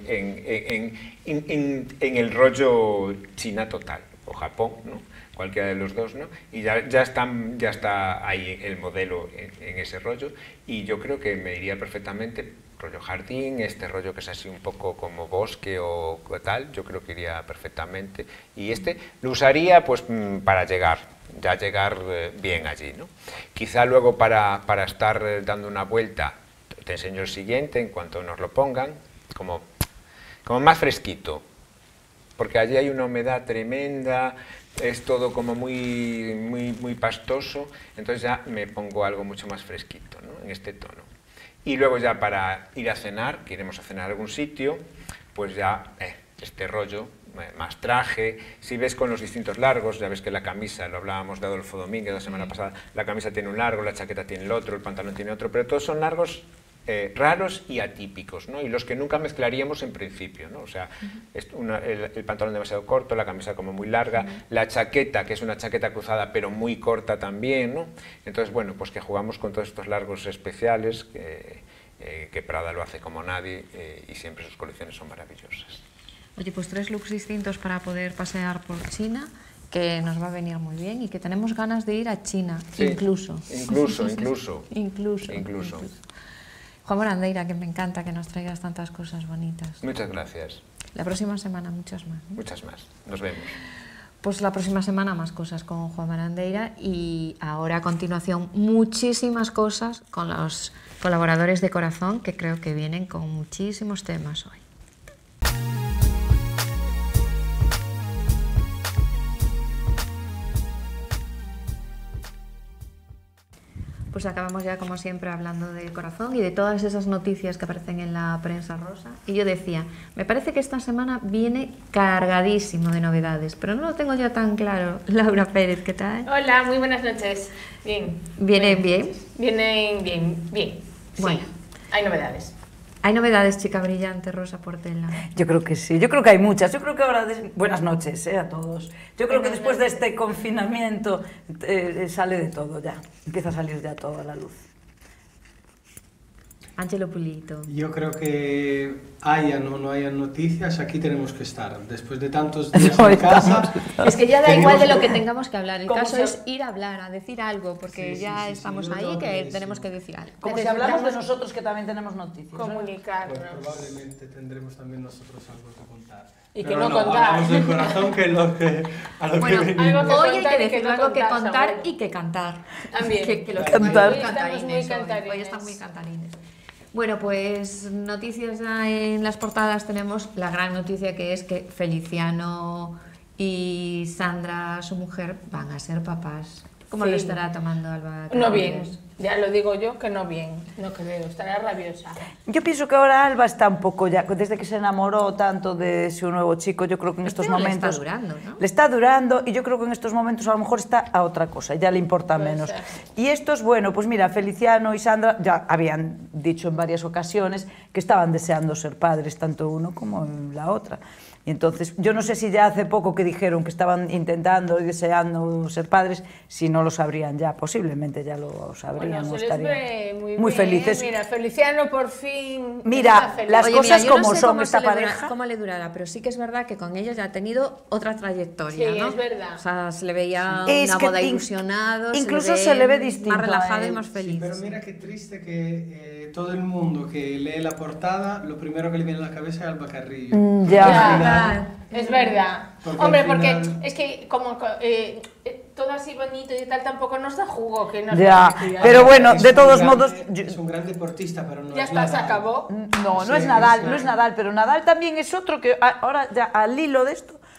el rollo China total, o Japón, ¿no? Cualquiera de los dos, ¿no? Y ya está ahí el modelo en ese rollo, y yo creo que me iría perfectamente rollo jardín, este rollo que es así un poco como bosque o tal, yo creo que iría perfectamente, y lo usaría pues para llegar bien allí, ¿no? Quizá luego para estar dando una vuelta, te enseño el siguiente en cuanto nos lo pongan, como más fresquito, porque allí hay una humedad tremenda, es todo como muy pastoso, entonces ya me pongo algo mucho más fresquito, ¿no? En este tono. Y luego ya para ir a cenar, que iremos a cenar a algún sitio, pues ya este rollo, más traje, si ves con los distintos largos, ya ves que la camisa, lo hablábamos de Adolfo Domínguez la semana pasada, la camisa tiene un largo, la chaqueta tiene el otro, el pantalón tiene otro, pero todos son largos raros y atípicos, ¿no? Y los que nunca mezclaríamos en principio, ¿no? O sea, el pantalón demasiado corto, la camisa como muy larga, la chaqueta, que es una chaqueta cruzada pero muy corta también, ¿no? Entonces, bueno, pues que jugamos con todos estos largos especiales, que Prada lo hace como nadie, y siempre sus colecciones son maravillosas. Oye, pues 3 looks distintos para poder pasear por China, que nos va a venir muy bien y que tenemos ganas de ir a China, Sí, incluso. Incluso. Juan Morandeira, que me encanta que nos traigas tantas cosas bonitas. Muchas gracias. La próxima semana muchas más, ¿no? Muchas más. Nos vemos. Pues la próxima semana más cosas con Juan Morandeira y ahora a continuación muchísimas cosas con los colaboradores de Corazón, que creo que vienen con muchísimos temas hoy. Pues acabamos ya, como siempre, hablando del Corazón y de todas esas noticias que aparecen en la prensa rosa. Y yo decía, me parece que esta semana viene cargadísimo de novedades, pero no lo tengo yo tan claro. Laura Pérez, ¿qué tal? Hola, muy buenas noches. Bien. ¿Vienen bien? Vienen bien. Bueno. Sí, hay novedades. ¿Hay novedades, chica brillante, Rosa Portela? Yo creo que sí, yo creo que hay muchas. Yo creo que ahora... Buenas noches a todos. Yo creo que después de este confinamiento sale de todo ya. Empieza a salir ya todo a la luz. Ángelo Pulito. Yo creo que hayan o no hayan noticias, aquí tenemos que estar. Después de tantos días en casa... Es que ya da tenemos igual de lo que tengamos que hablar. El Como caso si- es ir a hablar, a decir algo, porque Sí, ya sí, estamos yo ahí tengo que clarísimo. tenemos que decir algo. Como si hablamos de nosotros que también tenemos noticias. ¿no? Pues Comunicarnos. probablemente tendremos también nosotros algo que contar. Y que Pero no contar. Hablamos del corazón, que es a lo Bueno, que venimos. algo hoy hay contar que y que decir no algo que contar, contar seguro. y que cantar. También. Que los Cantar. hoy Estamos muy cantarines. Hoy están muy cantarines. Bueno, pues noticias ya en las portadas tenemos la gran noticia que es que Feliciano y Sandra, su mujer, van a ser papás. ¿Cómo Sí. lo estará tomando Alba? No bien. Carabias? Ya lo digo yo que no bien. No creo. Estará rabiosa. Yo pienso que ahora Alba está un poco ya, desde que se enamoró tanto de su nuevo chico, yo creo que en estos Pero le momentos... está durando, ¿no? Le está durando y yo creo que en estos momentos a lo mejor está a otra cosa, ya le importa Puede menos. ser. Y estos, bueno, pues mira, Feliciano y Sandra ya habían dicho en varias ocasiones que estaban deseando ser padres, tanto uno como la otra. Y entonces, yo no sé si ya hace poco que dijeron que estaban intentando y deseando ser padres, si no lo sabrían ya, posiblemente ya lo sabrían. Bueno, o se les estarían ve muy muy bien. felices. Mira, Feliciano por fin Mira, está feliz. las Oye, cosas yo no como sé son cómo esta se le pareja. cómo le durará, pero sí que es verdad que con ella ya ha tenido otra trayectoria, Sí, ¿no? es verdad. O sea, se le veía Es una que boda in- ilusionado, incluso se le ve más distinto a relajado y él. más feliz. Sí, pero mira qué triste que todo el mundo que lee la portada, lo primero que le viene a la cabeza es Alba Carrillo. Ya. Es verdad. Porque Hombre, al porque final- es que como todo así bonito y tal tampoco nos da jugo. Que nos Ya, da- pero bueno, Es de un todos gran- modos... Es un gran deportista, pero no Ya es está, se Nadal. acabó. No, no Sí, es Nadal, sí. no es Nadal, pero Nadal también es otro que ahora ya al hilo de esto,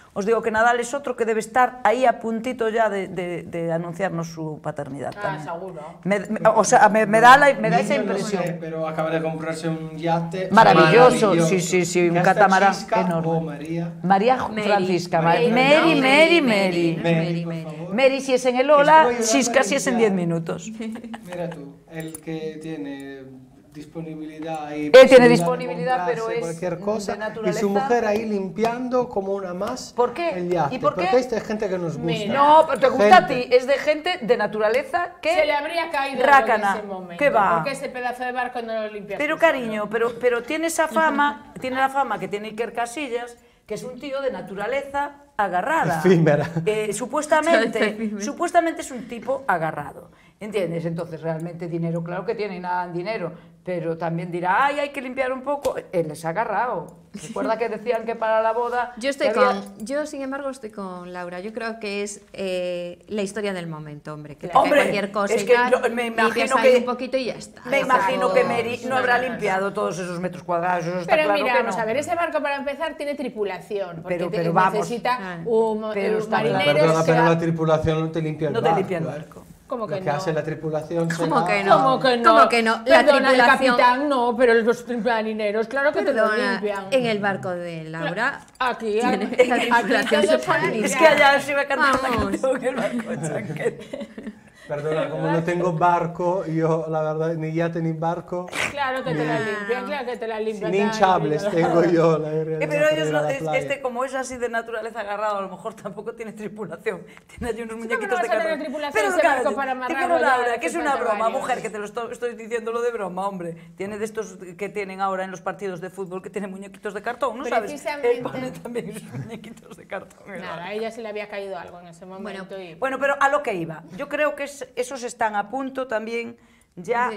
os digo que Nadal es otro que debe estar ahí a puntito ya de anunciarnos su paternidad también. Seguro. O sea, me da esa Niño, no impresión. sé, pero acaba de comprarse un yate Maravilloso, sí, un ¿Qué catamarán Francisca enorme. o María? María Francisca, Mary. Por favor. Mary si es en el Ola, Les voy a Sisca ayudar si es en a 10 limpiar. minutos. Mira tú, el que tiene disponibilidad y Él tiene posibilidad de disponibilidad, pero comprarse es cualquier cosa, de y naturaleza. su mujer ahí limpiando como una más ¿Por qué? el yate. ¿Y por qué? Porque esta es gente que nos gusta. Mira. No, pero te gusta a Gente. ti, es de gente de naturaleza que... Se le habría caído rácana. algo en ese momento. ¿Qué va? Porque ese pedazo de barco no lo limpias. Pero tú cariño, pero tiene esa fama, tiene la fama que tiene Iker Casillas, que es un tío de naturaleza agarrada. Efímera. Supuestamente es un tipo agarrado, ¿entiendes? Entonces realmente dinero, claro que tiene, y nada en dinero, pero también dirá, ay, hay que limpiar un poco. Él es agarrado. Recuerda que decían que para la boda... Yo, sin embargo, estoy con Laura. Yo creo que es la historia del momento, hombre. Que Hombre, cualquier cosa es y que tal, me imagino limpias ahí que- un poquito y ya está. Me Ya imagino está. que Mary no habrá limpiado todos esos metros cuadrados, eso está Pero claro mira, que vamos no. a ver, ese barco para empezar tiene tripulación, porque Pero vamos. necesita Pero está claro. marineros Perdona, que pero va- la tripulación no te limpia el No barco. te limpia el ¿eh? barco. ¿Cómo que Lo que no? hace la tripulación ¿Cómo será- que no? ¿Cómo que no? ¿Cómo que no? La Perdona, el tripulación- capitán no, pero los marineros, claro que te lo Perdona, limpian. en el barco de Laura... Aquí, tiene- aquí la tripulación todos se puede son- Es que allá se iba a cantar la Vamos. canción en el barco de Chanquete. Perdona, como no tengo barco, yo la verdad, ni yate ni barco, Claro que te la limpian, claro que te la limpian. ni hinchables tengo yo. La verdad, Pero para ellos ir a la no, playa. como es así de naturaleza agarrado, a lo mejor tampoco tiene tripulación. Tiene allí unos ¿Cómo muñequitos no vas de a tener cartón. tripulación ese cállate, barco para dímelo, amarrarlo ya Laura, hace que es una falta broma, varios. mujer, que te lo estoy diciendo lo de broma, hombre. Tiene de estos que tienen ahora en los partidos de fútbol que tienen muñequitos de cartón, ¿no sabes? Precisamente. Él pone también sus muñequitos de cartón. en el Nada, barco. a ella se le había caído algo en ese momento. y... Bueno, pero a lo que iba. Yo creo que esos están a punto también ya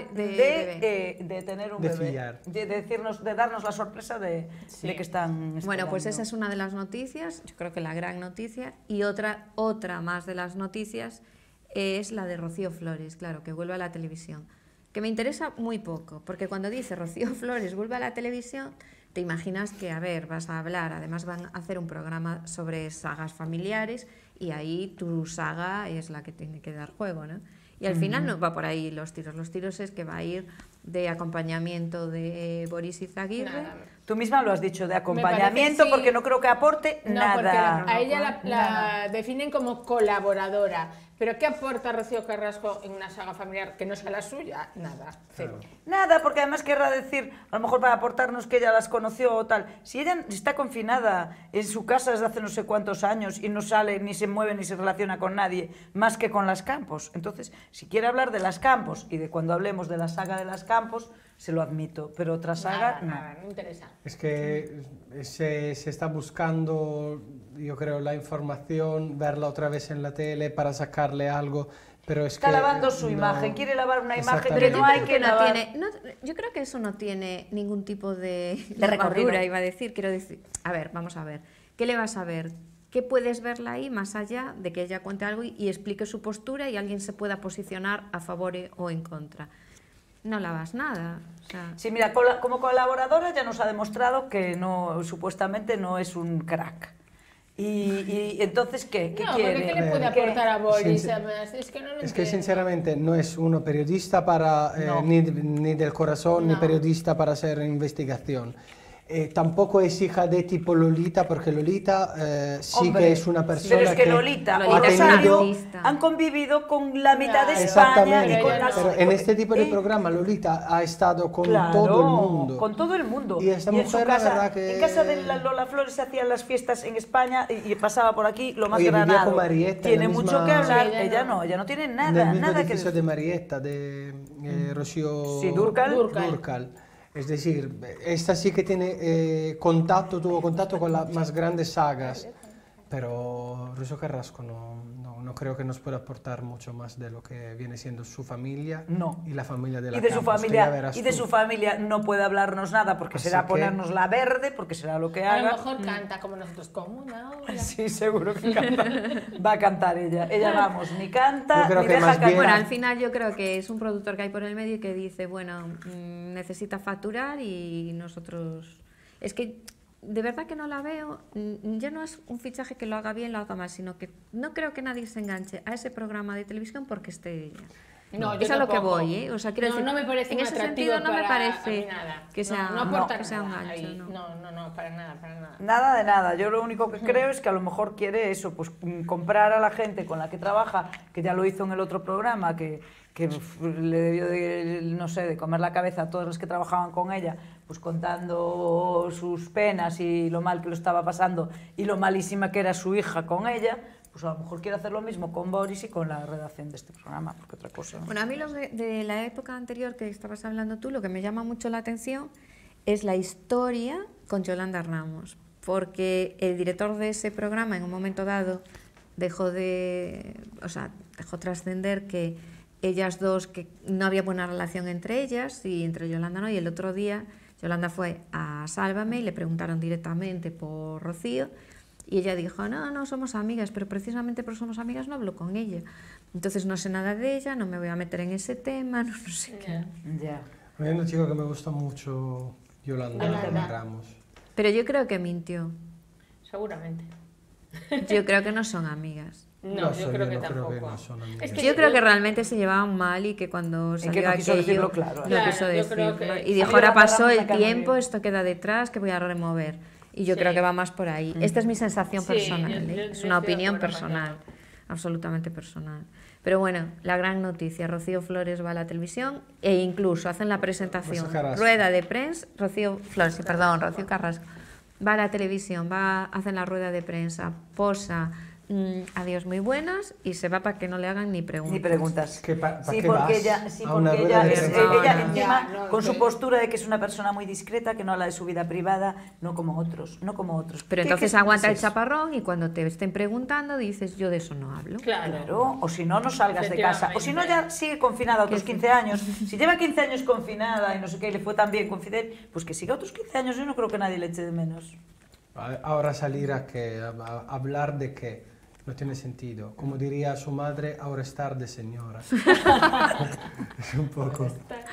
de tener un De bebé. fiar. De darnos la sorpresa de que están Bueno, pues esperando. esa es una de las noticias, yo creo que la gran noticia, y otra más de las noticias es la de Rocío Flores, claro, que vuelve a la televisión, que me interesa muy poco, porque cuando dice Rocío Flores vuelve a la televisión, te imaginas que, a ver, vas a hablar, además van a hacer un programa sobre sagas familiares, y ahí tu saga es la que tiene que dar juego, ¿no? Y al final no va por ahí los tiros es que va a ir de acompañamiento de Boris Izaguirre. Nada. Tú misma lo has dicho, de Me parece acompañamiento, que sí. porque no creo que aporte No, nada. porque a ella la definen como colaboradora. ¿Pero qué aporta Rocío Carrasco en una saga familiar que no sea la suya? Nada, cero. Nada, porque además querrá decir, a lo mejor para aportarnos que ella las conoció o tal. Si ella está confinada en su casa desde hace no sé cuántos años y no sale, ni se mueve, ni se relaciona con nadie, más que con las Campos. Entonces, si quiere hablar de las Campos y de cuando hablemos de la saga de las Campos, se lo admito, pero otra saga, no. Nada, no interesa. Es que se está buscando, yo creo, la información, verla otra vez en la tele para sacarle algo, pero es Está que... lavando su no- imagen, quiere lavar una imagen Exactamente. que no hay que no lavar. yo creo que eso no tiene ningún tipo de recorrido. levadura, iba a decir. Quiero decir, a ver, vamos a ver. ¿Qué le vas a ver? ¿Qué puedes verla ahí más allá de que ella cuente algo y explique su postura y alguien se pueda posicionar a favor o en contra? No lavas nada. O sea, Sí, mira, como colaboradora ya nos ha demostrado que no, supuestamente no es un crack. Y entonces, ¿qué No, quiere? porque ¿qué le puede ¿Qué? aportar a Boris? Sin- Además? Es que no lo Es que entiendo. sinceramente no es uno periodista para, No. ni del corazón, ni No. periodista para hacer investigación. Tampoco es hija de tipo Lolita, porque Lolita sí Hombre, que es una persona pero es que Lolita Lolita o es una Rosario artista. han convivido con la mitad de Claro. España Exactamente, y con Pero las... ella pero en este tipo de programa Lolita ha estado con todo el mundo. Con todo el mundo. Y esta en su mujer, la casa, verdad que- en casa de la Lola Flores se hacían las fiestas en España y pasaba por aquí lo más Oye, vivía granado. con Marietta, Tiene en la mucho misma- que hablar. Sí, Ella no tiene En el nada, mismo nada que edificio decir. de Marietta, de Rocío Sí, Dúrcal. Dúrcal. Es decir, esta sí que tiene tuvo contacto con las más grandes sagas, pero Rocío Carrasco no creo que nos pueda aportar mucho más de lo que viene siendo su familia No. y la familia de la Y de su Campos, que ya familia, verás y de tú. su familia no puede hablarnos nada porque Así será que- ponernos la verde, porque será lo que A haga. lo mejor canta como nosotros, como una ola. Sí, seguro que canta. Va a cantar ella. Ella, vamos, ni canta, Yo creo ni que deja más bien- cantar. bueno, al final yo creo que es un productor que hay por el medio y que dice, bueno, necesita facturar y nosotros... Es que de verdad que no la veo. Ya no es un fichaje que lo haga bien, lo haga mal, sino que no creo que nadie se enganche a ese programa de televisión porque esté ella. No, Es yo a lo que tampoco. voy, ¿eh? O sea, quiero decir, no me parece en un ese atractivo sentido no me para- parece a mí nada. que sea, no aporta que sea un nada gancho, ahí. ¿no? No, para nada, para nada. Nada de nada. Yo lo único que creo es que a lo mejor quiere eso, pues comprar a la gente con la que trabaja, que ya lo hizo en el otro programa, que le debió de, no sé, de comer la cabeza a todos los que trabajaban con ella, pues contando sus penas y lo mal que lo estaba pasando y lo malísima que era su hija con ella. Pues a lo mejor quiere hacer lo mismo con Boris y con la redacción de este programa, porque otra cosa. Bueno, a mí los de la época anterior que estabas hablando tú, lo que me llama mucho la atención es la historia con Yolanda Ramos, porque el director de ese programa en un momento dado dejó trascender que ellas dos, que no había buena relación entre ellas y entre Yolanda no, y el otro día Yolanda fue a Sálvame y le preguntaron directamente por Rocío. Y ella dijo, no, somos amigas, pero precisamente por somos amigas no hablo con ella. Entonces no sé nada de ella, no me voy a meter en ese tema, no sé qué. Ya. A mí hay un chico que me gusta mucho, Yolanda Ramos. Pero yo creo que mintió. Seguramente. Yo creo que no son amigas. No, yo creo que no tampoco. creo que no son amigas. Es que Yo creo que realmente se llevaban mal y que cuando que salió no quiso aquello, decirlo claro. no Claro, quiso yo creo decirlo. que- Y dijo, A mí ahora Yolanda pasó Ramos me el cae muy tiempo, bien. esto queda detrás, que voy a remover. Y yo Sí. creo que va más por ahí. Esta es mi sensación Sí, personal, yo ¿eh? Es estoy una de opinión acuerdo con personal, absolutamente personal. Pero bueno, la gran noticia, Rocío Flores va a la televisión e incluso hacen la presentación, Rocío Carrasco. rueda de prensa, Rocío Flores, sí, perdón, Rocío Carrasco, va a la televisión, hacen la rueda de prensa, posa, adiós muy buenas y se va para que no le hagan ni preguntas. Ni preguntas. ¿Que pa sí, qué porque vas ella, a una porque rueda ella, de es- prensa? ella No, encima, ya, no, con su que- postura de que es una persona muy discreta, que no habla de su vida privada, no como otros. Pero entonces ¿Qué aguanta es el eso? chaparrón y cuando te estén preguntando dices, yo de eso no hablo. Claro. Claro, o si no, no salgas de casa. O si no, ya sigue confinada otros 15 años. Si lleva 15 años confinada y no sé qué, y le fue tan bien con Fidel, pues que siga otros 15 años. Yo no creo que nadie le eche de menos. Ahora salir a hablar de qué no tiene sentido. Como diría su madre, ahora es tarde, señora. Es un poco.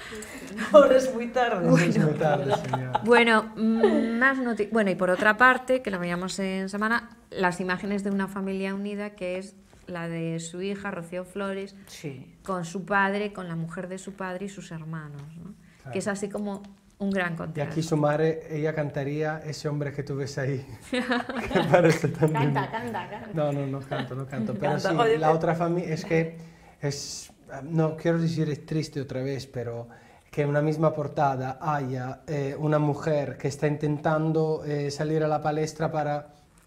Ahora es muy tarde. Es muy tarde, señora. Bueno, más noticias. Bueno, y por otra parte, que lo veíamos en semana, las imágenes de una familia unida, que es la de su hija, Rocío Flores, Sí. con su padre, con la mujer de su padre y sus hermanos, ¿no? Claro. Que es así como un gran Y contraste. aquí su madre, ella cantaría Ese hombre que tú ves ahí. Que parece también. Canta. No canto. Pero Canta. sí, Oye, la otra familia es que es, no quiero decir es triste otra vez, pero que en una misma portada haya una mujer que está intentando salir a la palestra para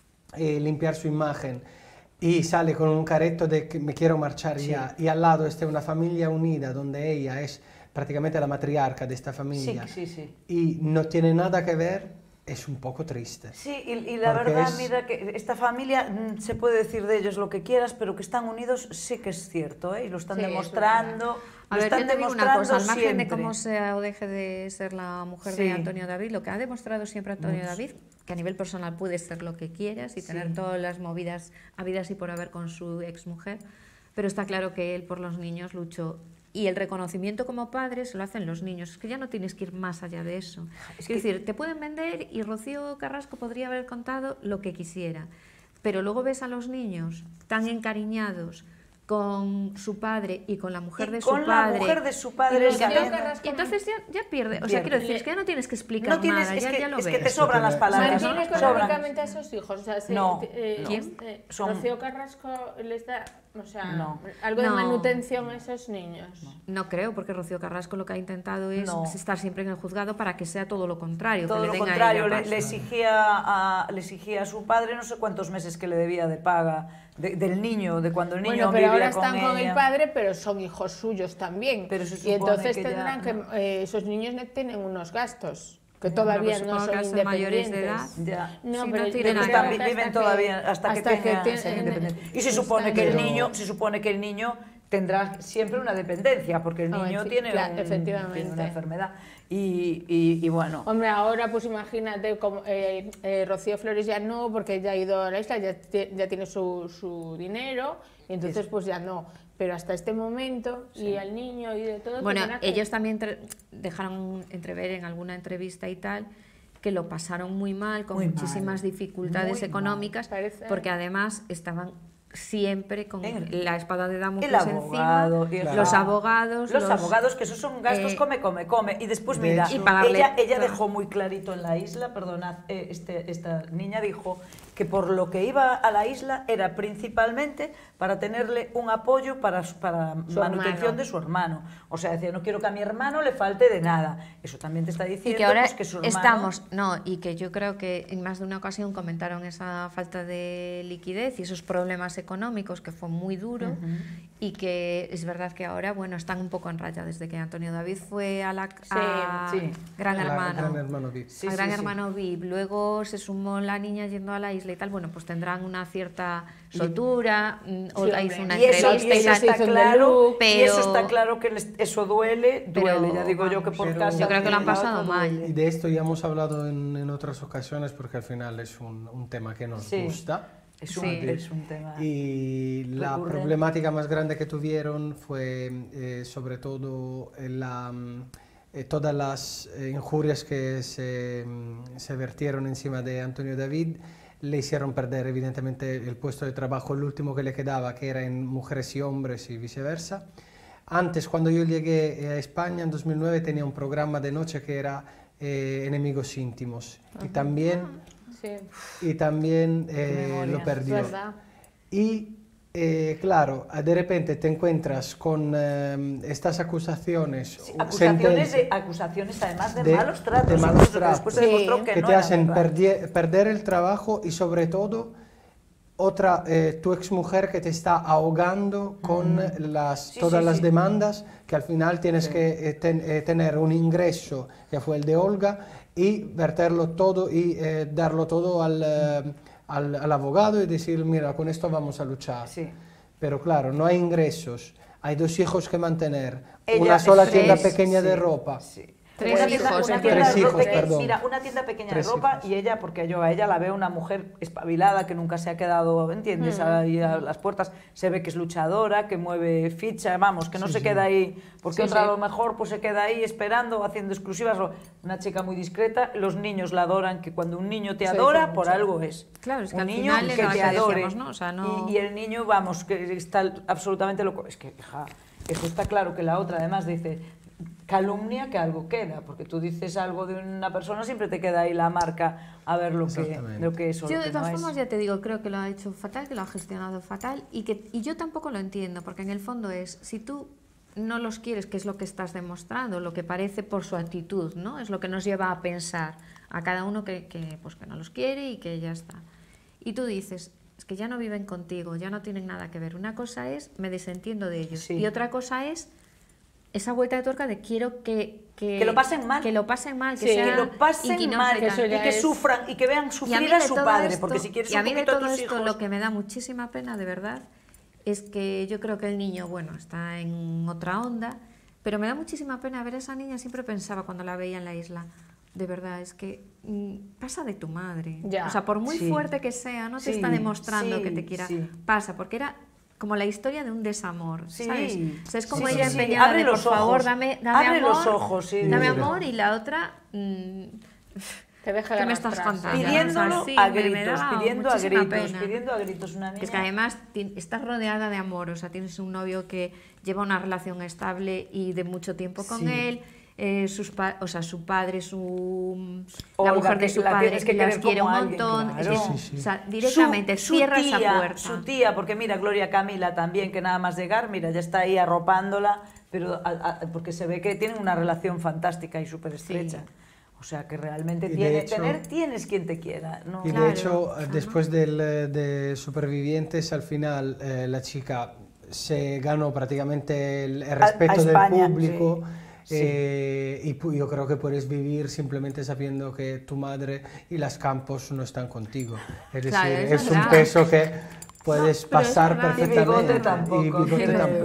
limpiar su imagen y sale con un careto de que me quiero marchar ya, y al lado esté una familia unida donde ella es prácticamente la matriarca de esta familia Sí. y no tiene nada que ver, es un poco triste. Sí, y la Porque verdad, es- mira, que esta familia, se puede decir de ellos lo que quieras, pero que están unidos sí que es cierto, ¿eh? Y lo están Sí, eso es demostrando. A Lo ver, están yo te digo una demostrando cosa, al margen de siempre. cómo sea o deje de ser la mujer Sí. de Antonio David, lo que ha demostrado siempre Antonio David, que a nivel personal puede ser lo que quieras y tener todas las movidas habidas y por haber con su exmujer, pero está claro que él por los niños luchó. Y el reconocimiento como padre se lo hacen los niños. Es que ya no tienes que ir más allá de eso. Es decir, te pueden vender y Rocío Carrasco podría haber contado lo que quisiera. Pero luego ves a los niños tan encariñados con su padre y con la mujer Y de su con padre. la mujer de su padre Y Rocío sabiendo- Carrasco y entonces ya pierde. O sea, Pierde. quiero decir, es que ya no tienes que explicar No tienes, nada, es que, ya lo es que ves. te sobran las palabras. ¿Mantiene Sobran. económicamente a esos hijos? O sea, No, ¿Quién? Son- Rocío Carrasco les da, o sea, No. algo de No. manutención a esos niños. No creo, porque Rocío Carrasco lo que ha intentado es No. estar siempre en el juzgado para que sea todo lo contrario. Todo que lo le den a contrario, ella le paz. exigía a su padre no sé cuántos meses que le debía de paga del niño, de cuando el niño Bueno, pero vivía ahora están con ella. el padre, pero son hijos suyos también. Pero se y supone entonces que ya- tendrán que esos niños tienen unos gastos que todavía pues no supongo que son hasta mayores de independientes. edad. Ya. No, Sí, pero no yo tienen creo nada. que Viven hasta todavía que- hasta que hasta que tengan tienen- ser independientes. Y se supone que el niño tendrá siempre una dependencia, porque el No, niño en fin, tiene, claro, tiene efectivamente. una enfermedad. Y bueno, Hombre, ahora pues imagínate, como, Rocío Flores ya no, porque ya ha ido a la isla, ya tiene su dinero, y entonces pues ya no. Pero hasta este momento, y al niño y de todo... Bueno, tendrá que- ellos también dejaron entrever en alguna entrevista y tal que lo pasaron muy mal, con Muy muchísimas mal, dificultades muy económicas, Parece- porque además estaban siempre con En- la espada de El Damocles encima, abogado, y el- los abogados, los abogados, que esos son gastos eh, come. Y después, de mira, hecho- Y pagarle, ella claro. dejó muy clarito en la isla, perdonad, esta niña dijo que por lo que iba a la isla era principalmente para tenerle un apoyo para manutención hermano. de su hermano. O sea, decía, no quiero que a mi hermano le falte de nada. Eso también te está diciendo y que ahora pues, que su hermano... estamos, no, y que yo creo que en más de una ocasión comentaron esa falta de liquidez y esos problemas económicos, que fue muy duro, y que es verdad que ahora, bueno, están un poco en raya desde que Antonio David fue a sí. Gran La Hermano. Gran Hermano VIP. Sí, a sí, Gran sí. Hermano VIP, luego se sumó la niña yendo a la isla y tal, bueno, pues tendrán una cierta soltura, Olga hombre. hizo una Y eso, entrevista y se tal, hizo un claro, look, y eso pero- está claro que eso duele, Pero, ya digo yo que por pero- casa... yo creo que lo han de la pasado otra mal. duele. Y de esto ya hemos hablado en otras ocasiones porque al final es un tema que nos Sí. gusta. Es un tema... Y la recurrente. problemática más grande que tuvieron fue sobre todo todas las injurias que se vertieron encima de Antonio David le hicieron perder evidentemente el puesto de trabajo, el último que le quedaba, que era en Mujeres y Hombres y viceversa. Antes, cuando yo llegué a España en 2009, tenía un programa de noche que era Enemigos Íntimos. Sí. Y también memoria, lo Es perdió. verdad. Y claro, de repente te encuentras con estas acusaciones, Acusaciones además de de- malos tratos, de malos incluso que tratos. después se demostró Sí. que que no te era hacen verdad. perder el trabajo y sobre todo tu exmujer que te está ahogando con Sí, todas sí, las sí. demandas, que al final tienes que tener un ingreso, que fue el de Olga, y verterlo todo y darlo todo al abogado y decir, mira, con esto vamos a luchar. Sí. Pero claro, no hay ingresos, hay 2 hijos que mantener, Ella una sola es tienda tres, pequeña de sí, ropa. sí. Tres Una tienda- hijos, una entiendo. tienda de Tres hijos, ropa, perdón. mira, una tienda pequeña Tres de ropa hijos. y ella, porque yo a ella la veo una mujer espabilada que nunca se ha quedado, ¿entiendes? Ahí a las puertas se ve que es luchadora, que mueve ficha, vamos, que no se queda ahí, porque otra a lo mejor pues se queda ahí esperando, haciendo exclusivas. Una chica muy discreta, los niños la adoran, que cuando un niño te Se adora, dice por mucho. algo es. Claro, es que un al niño final es que lo te que adore. decíamos, ¿no? O sea, no- Y el niño, vamos, que está absolutamente loco. Es que, hija, eso está claro que la otra además dice calumnia que algo queda, porque tú dices algo de una persona, siempre te queda ahí la marca a ver lo Exactamente. que es o Yo lo de que todas no formas es. ya te digo, creo que lo ha hecho fatal, que lo ha gestionado fatal y yo tampoco lo entiendo, porque en el fondo es, si tú no los quieres, que es lo que estás demostrando, lo que parece por su actitud, ¿no? Es lo que nos lleva a pensar a cada uno pues que no los quiere y que ya está. Y tú dices, es que ya no viven contigo, ya no tienen nada que ver. Una cosa es, me desentiendo de ellos. Sí. Y otra cosa es esa vuelta de tuerca de quiero que lo pasen mal. que lo pasen mal, que Sí, sean Que lo pasen inquinosos mal y que tal. eso y ya que es- sufran y que vean Y a mí sufrir a de su todo padre, esto- porque si quieres y a un mí de poquito a todo tus esto hijos... lo que me da muchísima pena, de verdad, es que yo creo que el niño, bueno, está en otra onda, pero me da muchísima pena ver a esa niña, siempre pensaba cuando la veía en la isla, de verdad, es que pasa de tu madre. Ya. O sea, por muy Sí. fuerte que sea, no te Sí, está demostrando sí, que te quiera, sí. pasa, porque era como la historia de un desamor, Sí. ¿sabes? O sea, es como Sí, ella sí, sí. empeñada Abre de, por los ojos. favor, dame Abre amor, los ojos, sí. dame Mira. amor, y la otra... Te deja ¿Qué de me estás arrastrar, contando? sí. Pidiéndolo Sí, a me gritos, da pidiendo a muchísima gritos, pena. pidiendo a gritos una niña. Es que además estás rodeada de amor, o sea, tienes un novio que lleva una relación estable y de mucho tiempo con Sí. él, o sea, su padre, la Olga, mujer de que su la padre tienes que las querer quiere como un alguien, montón, claro. es que, Sí, sí. o sea, directamente cierra esa puerta. Su tía, porque mira, Gloria Camila también, que nada más llegar, mira, ya está ahí arropándola, pero porque se ve que tienen una relación fantástica y súper estrecha. Sí. O sea, que realmente Y de hecho- tienes quien te quiera. ¿no? Y Claro, de hecho, ajá. después de Supervivientes, al final la chica se ganó prácticamente el respeto del España, público. sí. Yo creo que puedes vivir simplemente sabiendo que tu madre y las Campos no están contigo. Es decir, Claro, es un verdad. peso que puedes pero es pasar verdad. perfectamente. Y Bigote tampoco. Y Bigote Sí, tampoco.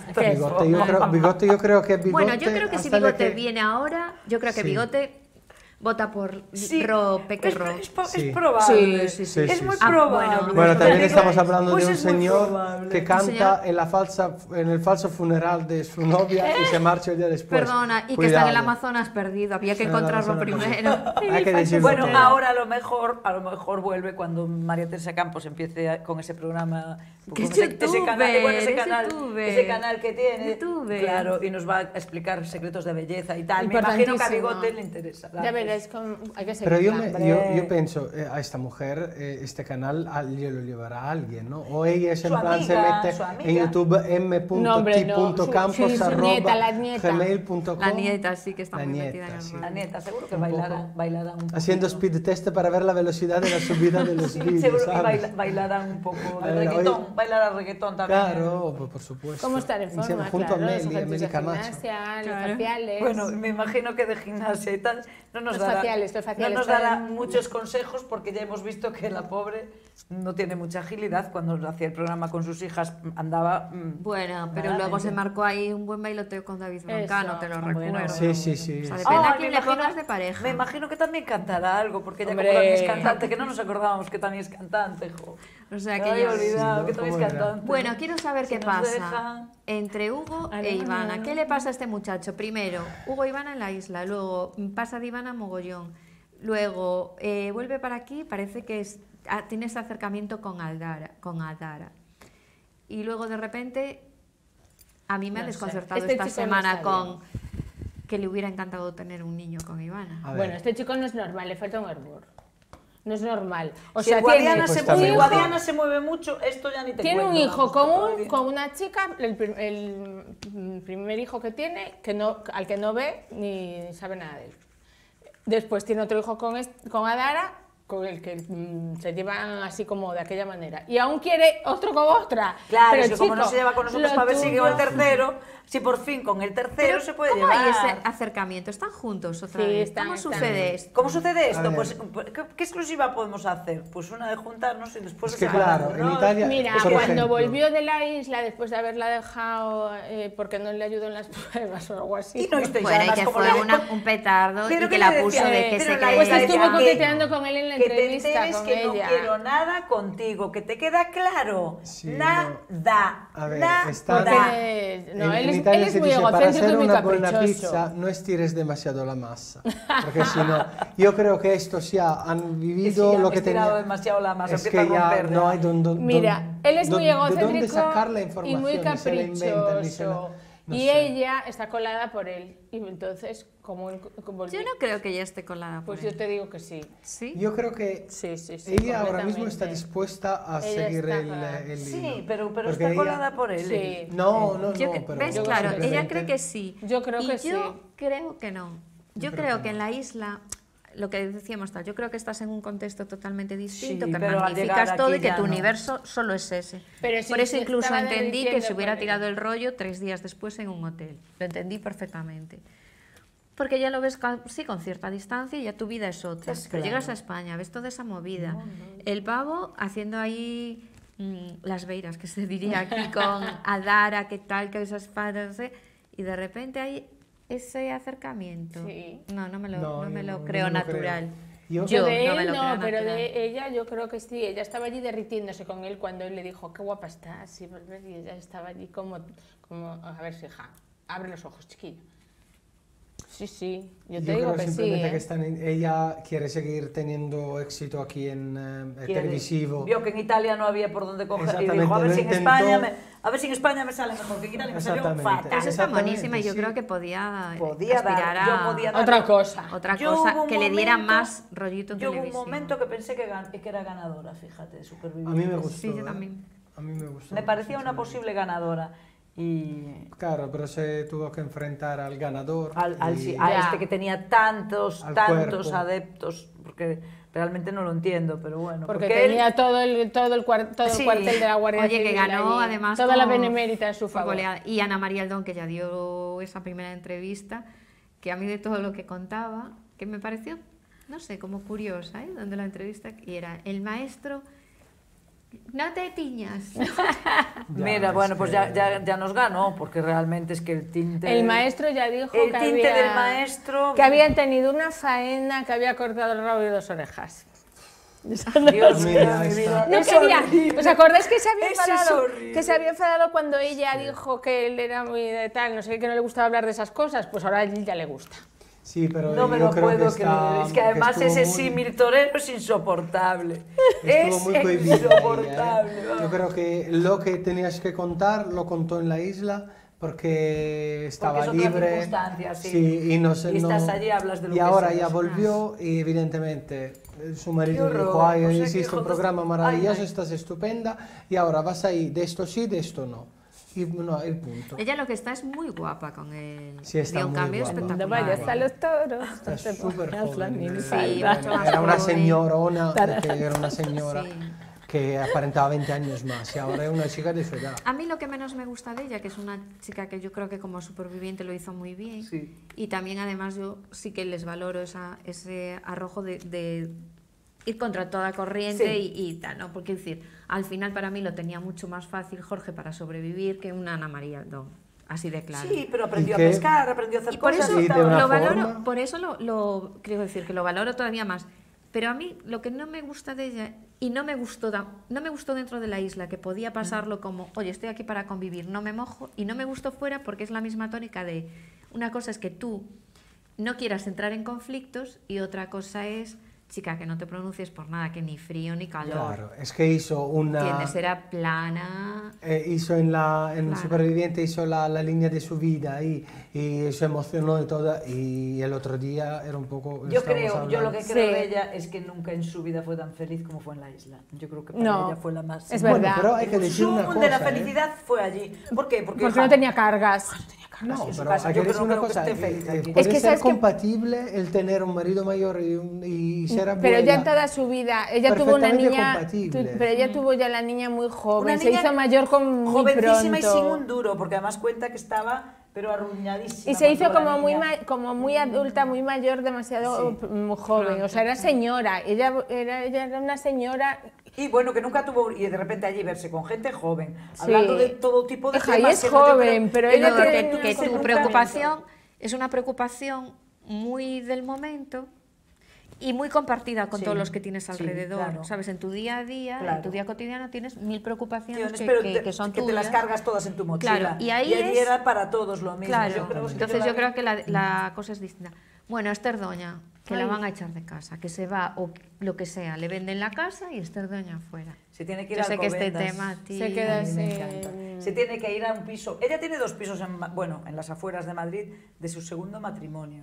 Bigote Bigote yo creo que Bigote Bueno, yo creo que si hasta Bigote que- viene ahora, yo creo que Sí. Bigote Vota por Sí, Ro, Peque Ro. es Sí. probable. Sí, sí, Es sí, muy sí. probable. Bueno, también Digo, estamos hablando pues de un es muy señor probable. que canta en el falso funeral de su novia y se marcha el día después. Perdona, y que está en el Cuidado. Amazonas perdido, había que Está en el encontrarlo Amazonas primero. Hay que decirlo Bueno, todo. ahora a lo mejor vuelve cuando María Teresa Campos empiece con ese programa, Que con es ese canal, bueno, youtuber. ese canal que tiene, Youtuber. claro, y nos va a explicar secretos de belleza y tal. Me Importantísimo. imagino que a Bigote le interesa. Ya veréis, hay que Pero yo, seguirla. yo pienso, a esta mujer, este canal lo llevará a alguien, ¿no? O ella es en Su plan, amiga, se su mete amiga. en YouTube No, hombre, no. m.t.campos Sí, su nieta, la nieta. gmail.com. La nieta sí que está La muy nieta, metida en el sí. rollo. La neta, seguro que Un bailarán un poco. Haciendo speed test para ver la velocidad de la subida de los vídeos, Seguro que ¿sabes? bailarán un poco de A ver, reggaetón, hoy- bailará reggaetón también. Claro, pues, por supuesto. ¿Cómo estar en forma? Junto Claro, a los Meli, a ejercicios Meli de Camacho. gimnasia, los Claro. faciales. Bueno, me imagino que de gimnasia y tal no nos Los dará, faciales no nos dará pueden- muchos consejos porque ya hemos visto que la pobre no tiene mucha agilidad. Cuando hacía el programa con sus hijas andaba... Bueno, pero Nada, luego se gente. marcó ahí un buen bailoteo con David Broncano, Eso, te lo bueno. recuerdo. Sí, sí, sí. O sea, sí. depende a me quién le imagino- pongas de pareja. Me imagino que también cantará algo, porque ella como Hombre. también es cantante, que no nos acordábamos que también es cantante, jo. O sea, Me que había ya... olvidado Sí, ¿no? que también es ¿Cómo era? cantante. Bueno, quiero saber Si qué nos pasa deja- entre Hugo e Ivana. ¿Qué le pasa a este muchacho? Primero, Hugo e Ivana en la isla, luego pasa de Ivana a mogollón, luego vuelve para aquí, parece que tiene ese acercamiento con Adara. Y luego de repente, a mí me ha No sé. desconcertado Este esta chico no semana está con que le hubiera encantado tener un niño con Ivana. A ver. Bueno, este chico no es normal, le falta un hervor. No es normal. O Si sea, el Guadiana, Pues se, también. si el Guadiana se mueve mucho, esto ya ni te tiene un cuento, hijo vamos, con una chica, el primer hijo que tiene, al que no ve ni sabe nada de él. Después tiene otro hijo con Adara, con el que se llevan así como de aquella manera. Y aún quiere otro con otra. Claro, pero es que como no chico, se lleva con nosotros lo para ver si tuyo- con el tercero, si por fin con el tercero se puede ¿Cómo llevar. hay ese acercamiento? ¿Están juntos otra Sí, vez? están, ¿Cómo están. sucede esto? ¿Cómo sucede esto? A ver. Pues, ¿qué exclusiva podemos hacer? Pues una de juntarnos y después Es de que claro, separarnos. en Italia, Mira, por cuando ejemplo, volvió de la isla, después de haberla dejado porque no le ayudó en las pruebas o algo así. Y no estáis Bueno, y además que como fue le- un petardo Pero y ¿qué que la le puso decía? de que Pero se la cree... Pues isla estuvo decía, coqueteando con él en la que te entrevista enteres con que ella. no quiero nada contigo, que te queda claro. Sí, nada. A ver, nada. están- Porque, no, él en es Italia se muy dice, para egocéntrico hacer y muy una buena caprichoso. pizza no estires demasiado la masa, porque si no, yo creo que estos ya han vivido Sí, han lo que estirado tenían. demasiado la masa, Es empieza que a ya romper, no ya. hay donde. Mira, él es muy ¿De dónde egocéntrico sacar la y información? muy Ni se la inventan, ni se la- caprichoso. no Y sé. ella está colada por él. Y entonces, como Yo no creo que ella esté colada por Pues yo él. te digo que sí. ¿Sí? Yo creo que Sí, sí, sí. ella ahora mismo está completamente. dispuesta a Ella seguir está- el Sí, hilo. pero Porque está ella- colada por él. Sí. No, Yo pero ¿Ves? yo Claro, ella simplemente- cree que sí. Yo creo Y que sí. yo creo que no. Yo creo que en la isla, lo que decíamos tal, yo creo que estás en un contexto totalmente distinto, Sí, que pero al llegar magnificas todo aquí y que ya tu no. universo solo es ese. Pero sí, Por eso sí incluso estaba entendí que derritiendo se hubiera por él. tirado el rollo 3 días después en un hotel. Lo entendí perfectamente. Porque ya lo ves sí con cierta distancia y ya tu vida es otra. Pues Pero claro. llegas a España, ves toda esa movida. El pavo haciendo ahí las beiras, que se diría aquí, con Adara, que tal, que esas padres, no sé, y de repente hay ese acercamiento. Sí. No me lo, No, no me yo lo no creo me lo natural. creo. Yo de no me él lo no, creo pero natural. de ella yo creo que sí. Ella estaba allí derritiéndose con él cuando él le dijo, qué guapa estás. Y ella estaba allí como a ver, hija, abre los ojos, chiquillo. Sí, sí, yo te digo creo que sí. simplemente que ella quiere seguir teniendo éxito aquí en Quiere- televisivo. Vio que en Italia no había por dónde coger y Exactamente, dijo, a ver, lo si en intentó. España a ver si en España me sale mejor, que en Italia me salió Exactamente. fatal. Esa está Exactamente, buenísima y yo sí. creo que podía, Podía dar, aspirar yo a podía dar- Otra cosa. otra Yo cosa hubo un que le diera momento- más rollito en Yo hubo un televisión. momento que pensé que era ganadora, fíjate, de A Supervivientes. mí me gustó. Sí, yo también. A mí me gustó. Me parecía una sinceramente. posible ganadora. Y Claro, pero se tuvo que enfrentar al ganador. y- a Ya. este que tenía tantos Al tantos cuerpo. adeptos, porque realmente no lo entiendo, pero bueno. Porque él- tenía todo el Sí. cuartel de la Guardia Oye, que Civil ganó allí, además toda la con- benemérita en su fue favor. goleada. Y Ana María Aldón, que ya dio esa primera entrevista, que a mí de todo lo que contaba, que me pareció, no sé, como curiosa, ¿eh? Donde la entrevista, y era el maestro no te tiñas. Mira, es bueno, pues que- ya nos ganó, porque realmente es que el tinte... El maestro ya dijo El que tinte había, del maestro... que habían tenido una faena, que había cortado el rabo y 2 orejas. Dios mío, Mira, mi ahí vida. está. No Es quería. horrible. ¿Os acordáis que se había Eso es enfadado? horrible. Que se había enfadado cuando ella dijo que él era muy de tal, no sé qué, que no le gustaba hablar de esas cosas. Pues ahora a él ya le gusta. Sí, pero No me yo lo creo puedo que está, creer. Es que además estuvo ese muy- símil torero es insoportable. Estuvo Es muy cohibida insoportable. ella, ¿eh? Yo creo que lo que tenías que contar lo contó en la isla porque estaba es otra libre. circunstancia, sí. y no sé, Y estás allí, hablas de lo y que ahora seas. ya volvió y evidentemente su marido Qué le dijo, horror, ay, o sea, que hiciste un hijo de- programa maravilloso, ay. estás estupenda y ahora vas ahí, de esto sí, de esto no. Y no, el punto. Ella lo que está es muy guapa con él. Sí, está dio un muy cambio guapa. Cuando espectacular. vayas a los toros, Está no te súper pongas la joven. minifalda. Sí, mucho más Era una joven. señorona, que era una señora Sí. que aparentaba 20 años más y ahora es una chica de su edad. A mí lo que menos me gusta de ella, que es una chica que yo creo que como superviviente lo hizo muy bien, Sí. y también además yo sí que les valoro ese arrojo de ir contra toda corriente Sí. y tal, ¿no? Porque decir, al final para mí lo tenía mucho más fácil Jorge para sobrevivir que una Ana María Aldón, así de claro. Sí, pero aprendió ¿Y a qué? pescar, aprendió a hacer Y por cosas. eso Sí, de una lo valoro, forma. por eso lo quiero decir que lo valoro todavía más. Pero a mí lo que no me gusta de ella y no me gustó dentro de la isla, que podía pasarlo como, oye, estoy aquí para convivir, no me mojo, y no me gustó fuera porque es la misma tónica de una cosa es que tú no quieras entrar en conflictos y otra cosa es, chica, que no te pronuncies por nada, que ni frío ni calor. Claro, es que hizo una... ¿Entiendes? Era plana. hizo en Claro. Superviviente hizo la línea de su vida y se emocionó de toda y el otro día era un poco... Yo estábamos lo que hablando- creo Sí. de ella es que nunca en su vida fue tan feliz como fue en la isla. Yo creo que para No, ella fue la más... es Bueno, verdad. pero hay que El decir una zoom cosa, de la ¿eh? felicidad fue allí. ¿Por qué? Porque no ja, tenía cargas. No, en su pero casa. hay Yo que decir no una creo que cosa, esté feliz aquí. puede Es que ser sabes que- compatible el tener un marido mayor y ser abuela. Pero ya en toda su vida, ella tuvo una Perfectamente niña, compatible. pero ella tuvo ya la niña muy joven, Una se niña hizo mayor con muy jovencísima y pronto. sin un duro, porque además cuenta que estaba pero arruñadísima. Y se hizo cuando la como muy, niña- como muy adulta, muy mayor, demasiado joven. O sea, era señora. Ella era una señora. Y bueno, que nunca tuvo, y de repente allí verse con gente joven, hablando de todo tipo de Hija, y temas. es que no, yo joven, creo pero que ella no, Pero tiene que un tu comportamiento. preocupación es una preocupación muy del momento y muy compartida con Sí, todos los que tienes sí, alrededor, claro. ¿sabes? En tu día a día, en Claro. tu día cotidiano tienes 1000 preocupaciones Pero que son que te las tuyas. cargas todas en tu mochila. Claro, y ahí allí es- era para todos lo mismo. Claro, Es entonces la yo vi- creo que la cosa es distinta. Bueno, Esther Doña, que la Ay. van a echar de casa, que se va o lo que sea, le venden la casa y Esther Doña afuera. Se tiene que ir Yo a sé que este Alcobendas. tema a ti... Se queda A mí me sin- encanta. Se tiene que ir a un piso. Ella tiene 2 pisos en las afueras de Madrid de su segundo matrimonio.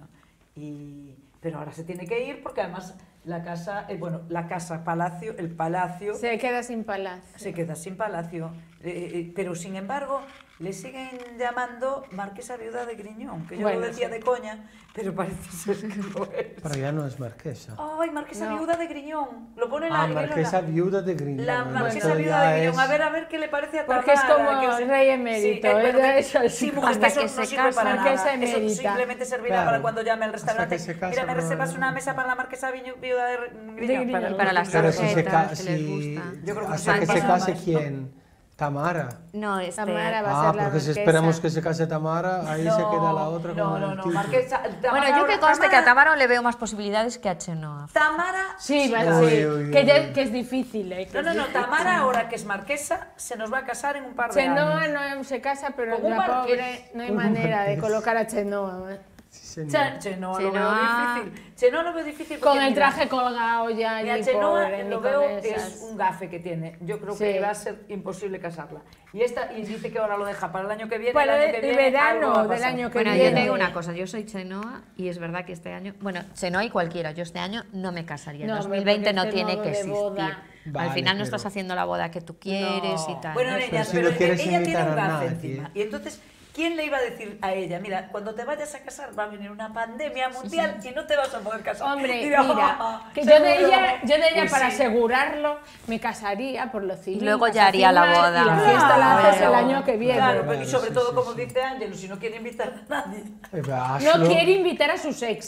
Pero ahora se tiene que ir porque además la casa, palacio, el palacio Se queda sin palacio. se queda sin palacio. Pero sin embargo le siguen llamando Marquesa Viuda de Griñón, que yo Bueno, lo decía sí. de coña, pero parece ser que no es. Pero ya no es marquesa. Ay, Marquesa No. Viuda de Griñón. Lo pone en Ah, la Marquesa Viuda de Griñón. La Bueno, Marquesa esto Viuda ya de Griñón. es- A ver qué le parece a Tamara. Porque es como que os- rey emérito, Sí, ella eso es sí, igual. hasta Hasta que que no se sirve casa, para Marquesa nada. Eso emérita. simplemente servirá Claro. para cuando llame al restaurante. Hasta que se casa, Mira, me no- reservas una mesa para la Marquesa Viuda de Griñón. Griñón. Para las Pero si se tarjetas casa, que les gusta. Yo creo que hasta que no se pasa case más, ¿no? quién, Tamara. No, Esther. Tamara va a ser la Porque si marquesa. esperamos que se case Tamara, ahí se queda la otra No, con no, el no, título. Marquesa. Bueno, Tamara yo que ahora- conste que a Tamara le veo más posibilidades que a Chenoa. Tamara. Sí, va, Uy, sí. uy, Que, uy. que es difícil, ¿eh? Que No, no, es no, difícil. Tamara ahora que es marquesa se nos va a casar en un par de Chenoa años. no se casa, pero Con un la marqués. pobre no hay Un manera de marqués. colocar a Chenoa. ¿eh? Sí, señor. Chenoa lo veo Chenoa. difícil. Chenoa lo veo difícil Con porque, el mira, traje colgado ya Mira, allí, Chenoa pobre, ni lo con veo esas. es un gafe que tiene. Yo creo Sí. que va a ser imposible casarla. Y dice que ahora lo deja para el año que viene. Para el año que el viene algo va verano a del pasar. año que Bueno, yo viene. te digo una cosa, yo soy Chenoa y es verdad que este año, bueno, Chenoa y cualquiera, yo este año no me casaría, No, en hombre, 2020 porque no este tiene modo que de existir. boda- Vale, Al final no pero- estás haciendo la boda que tú quieres No. y tal. Bueno, ¿no? niñas, si pero no quieres ella tiene invitar un a gafe nadie. encima. Y entonces, ¿quién le iba a decir a ella? Mira, cuando te vayas a casar va a venir una pandemia mundial y no te vas a poder casar. Hombre, Y dirá, mira, "Ah, que yo de seguro". ella Pues para sí. asegurarlo me casaría por lo civil. Y luego vas ya a haría la firmar boda. Y la fiesta la haces el año que viene. Claro, Claro, y sobre sí, todo, sí, como sí. dice Ángelo, si no quiere invitar a nadie. Hazlo. No quiere invitar a sus ex,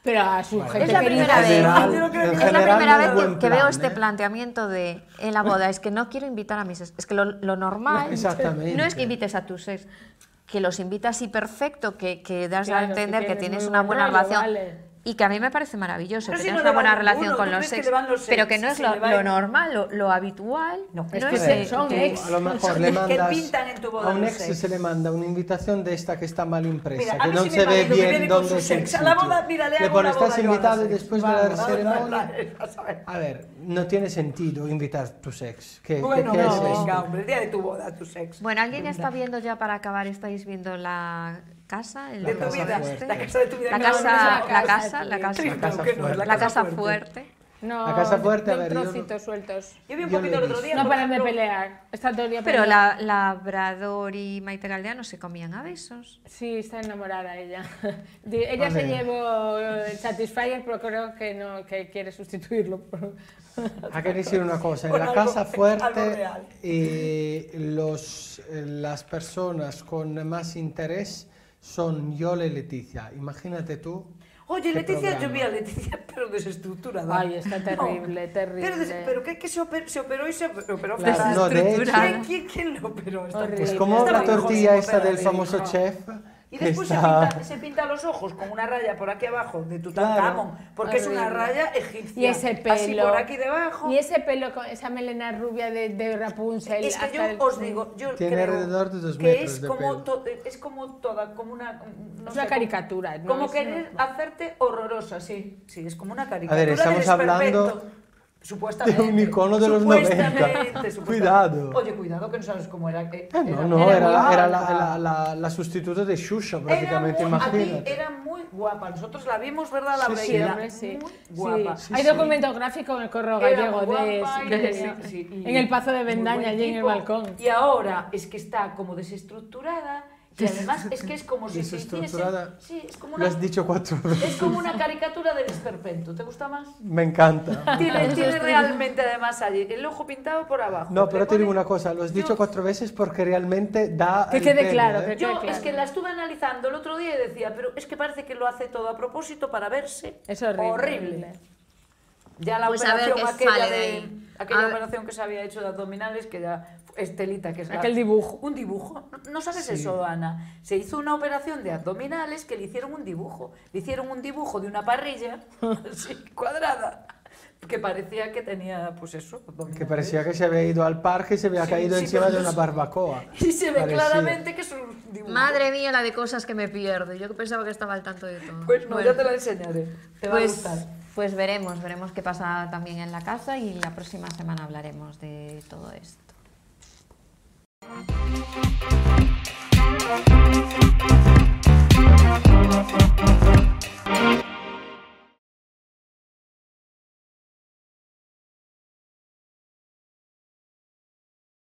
Pero a su gente Es la querida. primera vez. En Es la general, primera muy vez buen que veo plan, este ¿eh? planteamiento de en la boda, es que no quiero invitar a mis ex. Es que lo normal Exactamente. no es que invites a tus ex, que los invitas y perfecto, que das Claro, a entender que tienes muy una buen buena rollo, relación. vale. Y que a mí me parece maravilloso, Pero que si tienes no una le va buena ninguno, relación ¿tú con los crees que ex, le van los pero ex? que no es Si lo le va lo el- normal, lo habitual. No, no es es que que- son que- ex. A lo mejor le ¿Qué mandas pintan en tu boda a un los ex ex? se le manda una invitación de esta que está mal impresa, Mira, a que mí no si se mi ve marido me bien viene con dónde sus es el ex a la sitio. boda, mira, le Le hago pone, una boda estás yo a invitado las y ex". después de la ceremonia... Vas a ver. A ver, no tiene sentido invitar tus ex. Bueno, ¿Qué es no, esto? venga, hombre, el día de tu boda, tus ex. Bueno, ¿alguien está viendo ya para acabar? ¿Estáis viendo la casa? De tu casa vida, fuerte. la casa de tu vida. La que casa, no es la casa, la casa, Sí, casa no, que no, es fuerte. la casa fuerte. No, La casa fuerte, a de ver, yo no- trocitos sueltos. Yo vi un Yo poquito lo he el otro día. No por paran de ejemplo, pelear. Está todo el día Pero peleando. Labrador y Maite Galdeano se comían a besos. Sí, está enamorada ella. Ella A se ver. llevó el Satisfyer, pero creo que no, que quiere sustituirlo. Hay que decir una cosa, en Por la algo- casa algo fuerte real. las personas con más interés son Yola y Leticia. Imagínate tú. Oye, qué Leticia, yo programa. vi a Leticia, pero desestructurada. Ay, está terrible, terrible. Pero que se operó y se operó Claro, fatal. no, de hecho, Desestructurada. ¿Quién lo operó? Esta Horrible. es pobre? como Estaba la tortilla cojonudo, esta del pero famoso no. chef. Y que después está- se pinta los ojos con una raya por aquí abajo de Tutankamón, porque es una Horrible. raya egipcia. Y ese pelo. Así por aquí debajo. Y ese pelo con esa melena rubia de Rapunzel. Es que hasta yo el- os digo, yo Tiene creo alrededor de 2 que metros es de como pelo. es como toda, como una no Es sé, una caricatura, ¿no? como Es querer una- hacerte horrorosa, sí, es como una caricatura. A ver, estamos del hablando esperpento. Supuestamente. de un icono de los Supuestamente, 90. supuestamente. Cuidado. Oye, cuidado que no sabes cómo era. No, era era, muy era guapa. la sustituta de Xuxa, Era prácticamente, muy, a ti imagínate. era muy guapa. Nosotros la vimos, ¿verdad? La Sí, Brea, sí. era Hombre, sí. muy Sí. guapa. Hay documento gráfico en el Correo Era Gallego muy guapa y tenía- sí, y en el Pazo de muy Bendaña, buen allí en el tipo. balcón. Y ahora es que está como desestructurada y además es que es como si se hiciese... Desestructurada. Sí, es como Lo una, has dicho 4 es veces. como una caricatura del esperpento. ¿Te gusta más? Me encanta. Tiene realmente además allí el ojo pintado por abajo. No, Le pero te digo pone- una cosa, lo has Yo- dicho 4 veces porque realmente da. Que el quede pelo, claro, ¿eh? que Yo quede es que claro. la estuve analizando el otro día y decía, pero es que parece que lo hace todo a propósito para verse Es horrible. horrible. Ya la Pues a ver operación qué aquella sale de de ahí. aquella A ver. operación que se había hecho de abdominales, que ya Estelita, que es la- Aquel dibujo. un dibujo. ¿No sabes eso, Ana? Se hizo una operación de abdominales que le hicieron un dibujo. Le hicieron un dibujo de una parrilla así, cuadrada, que parecía que tenía, pues eso, abdominales. Que parecía que se había ido al parque y se había Sí, caído sí, encima pero de no una sé. barbacoa. Y se ve Parecía. claramente que es un dibujo. Madre mía, la de cosas que me pierdo. Yo que pensaba que estaba al tanto de todo. Pues no, Bueno, ya te la enseñaré. Te va a gustar. pues veremos qué pasa también en la casa y la próxima semana hablaremos de todo esto.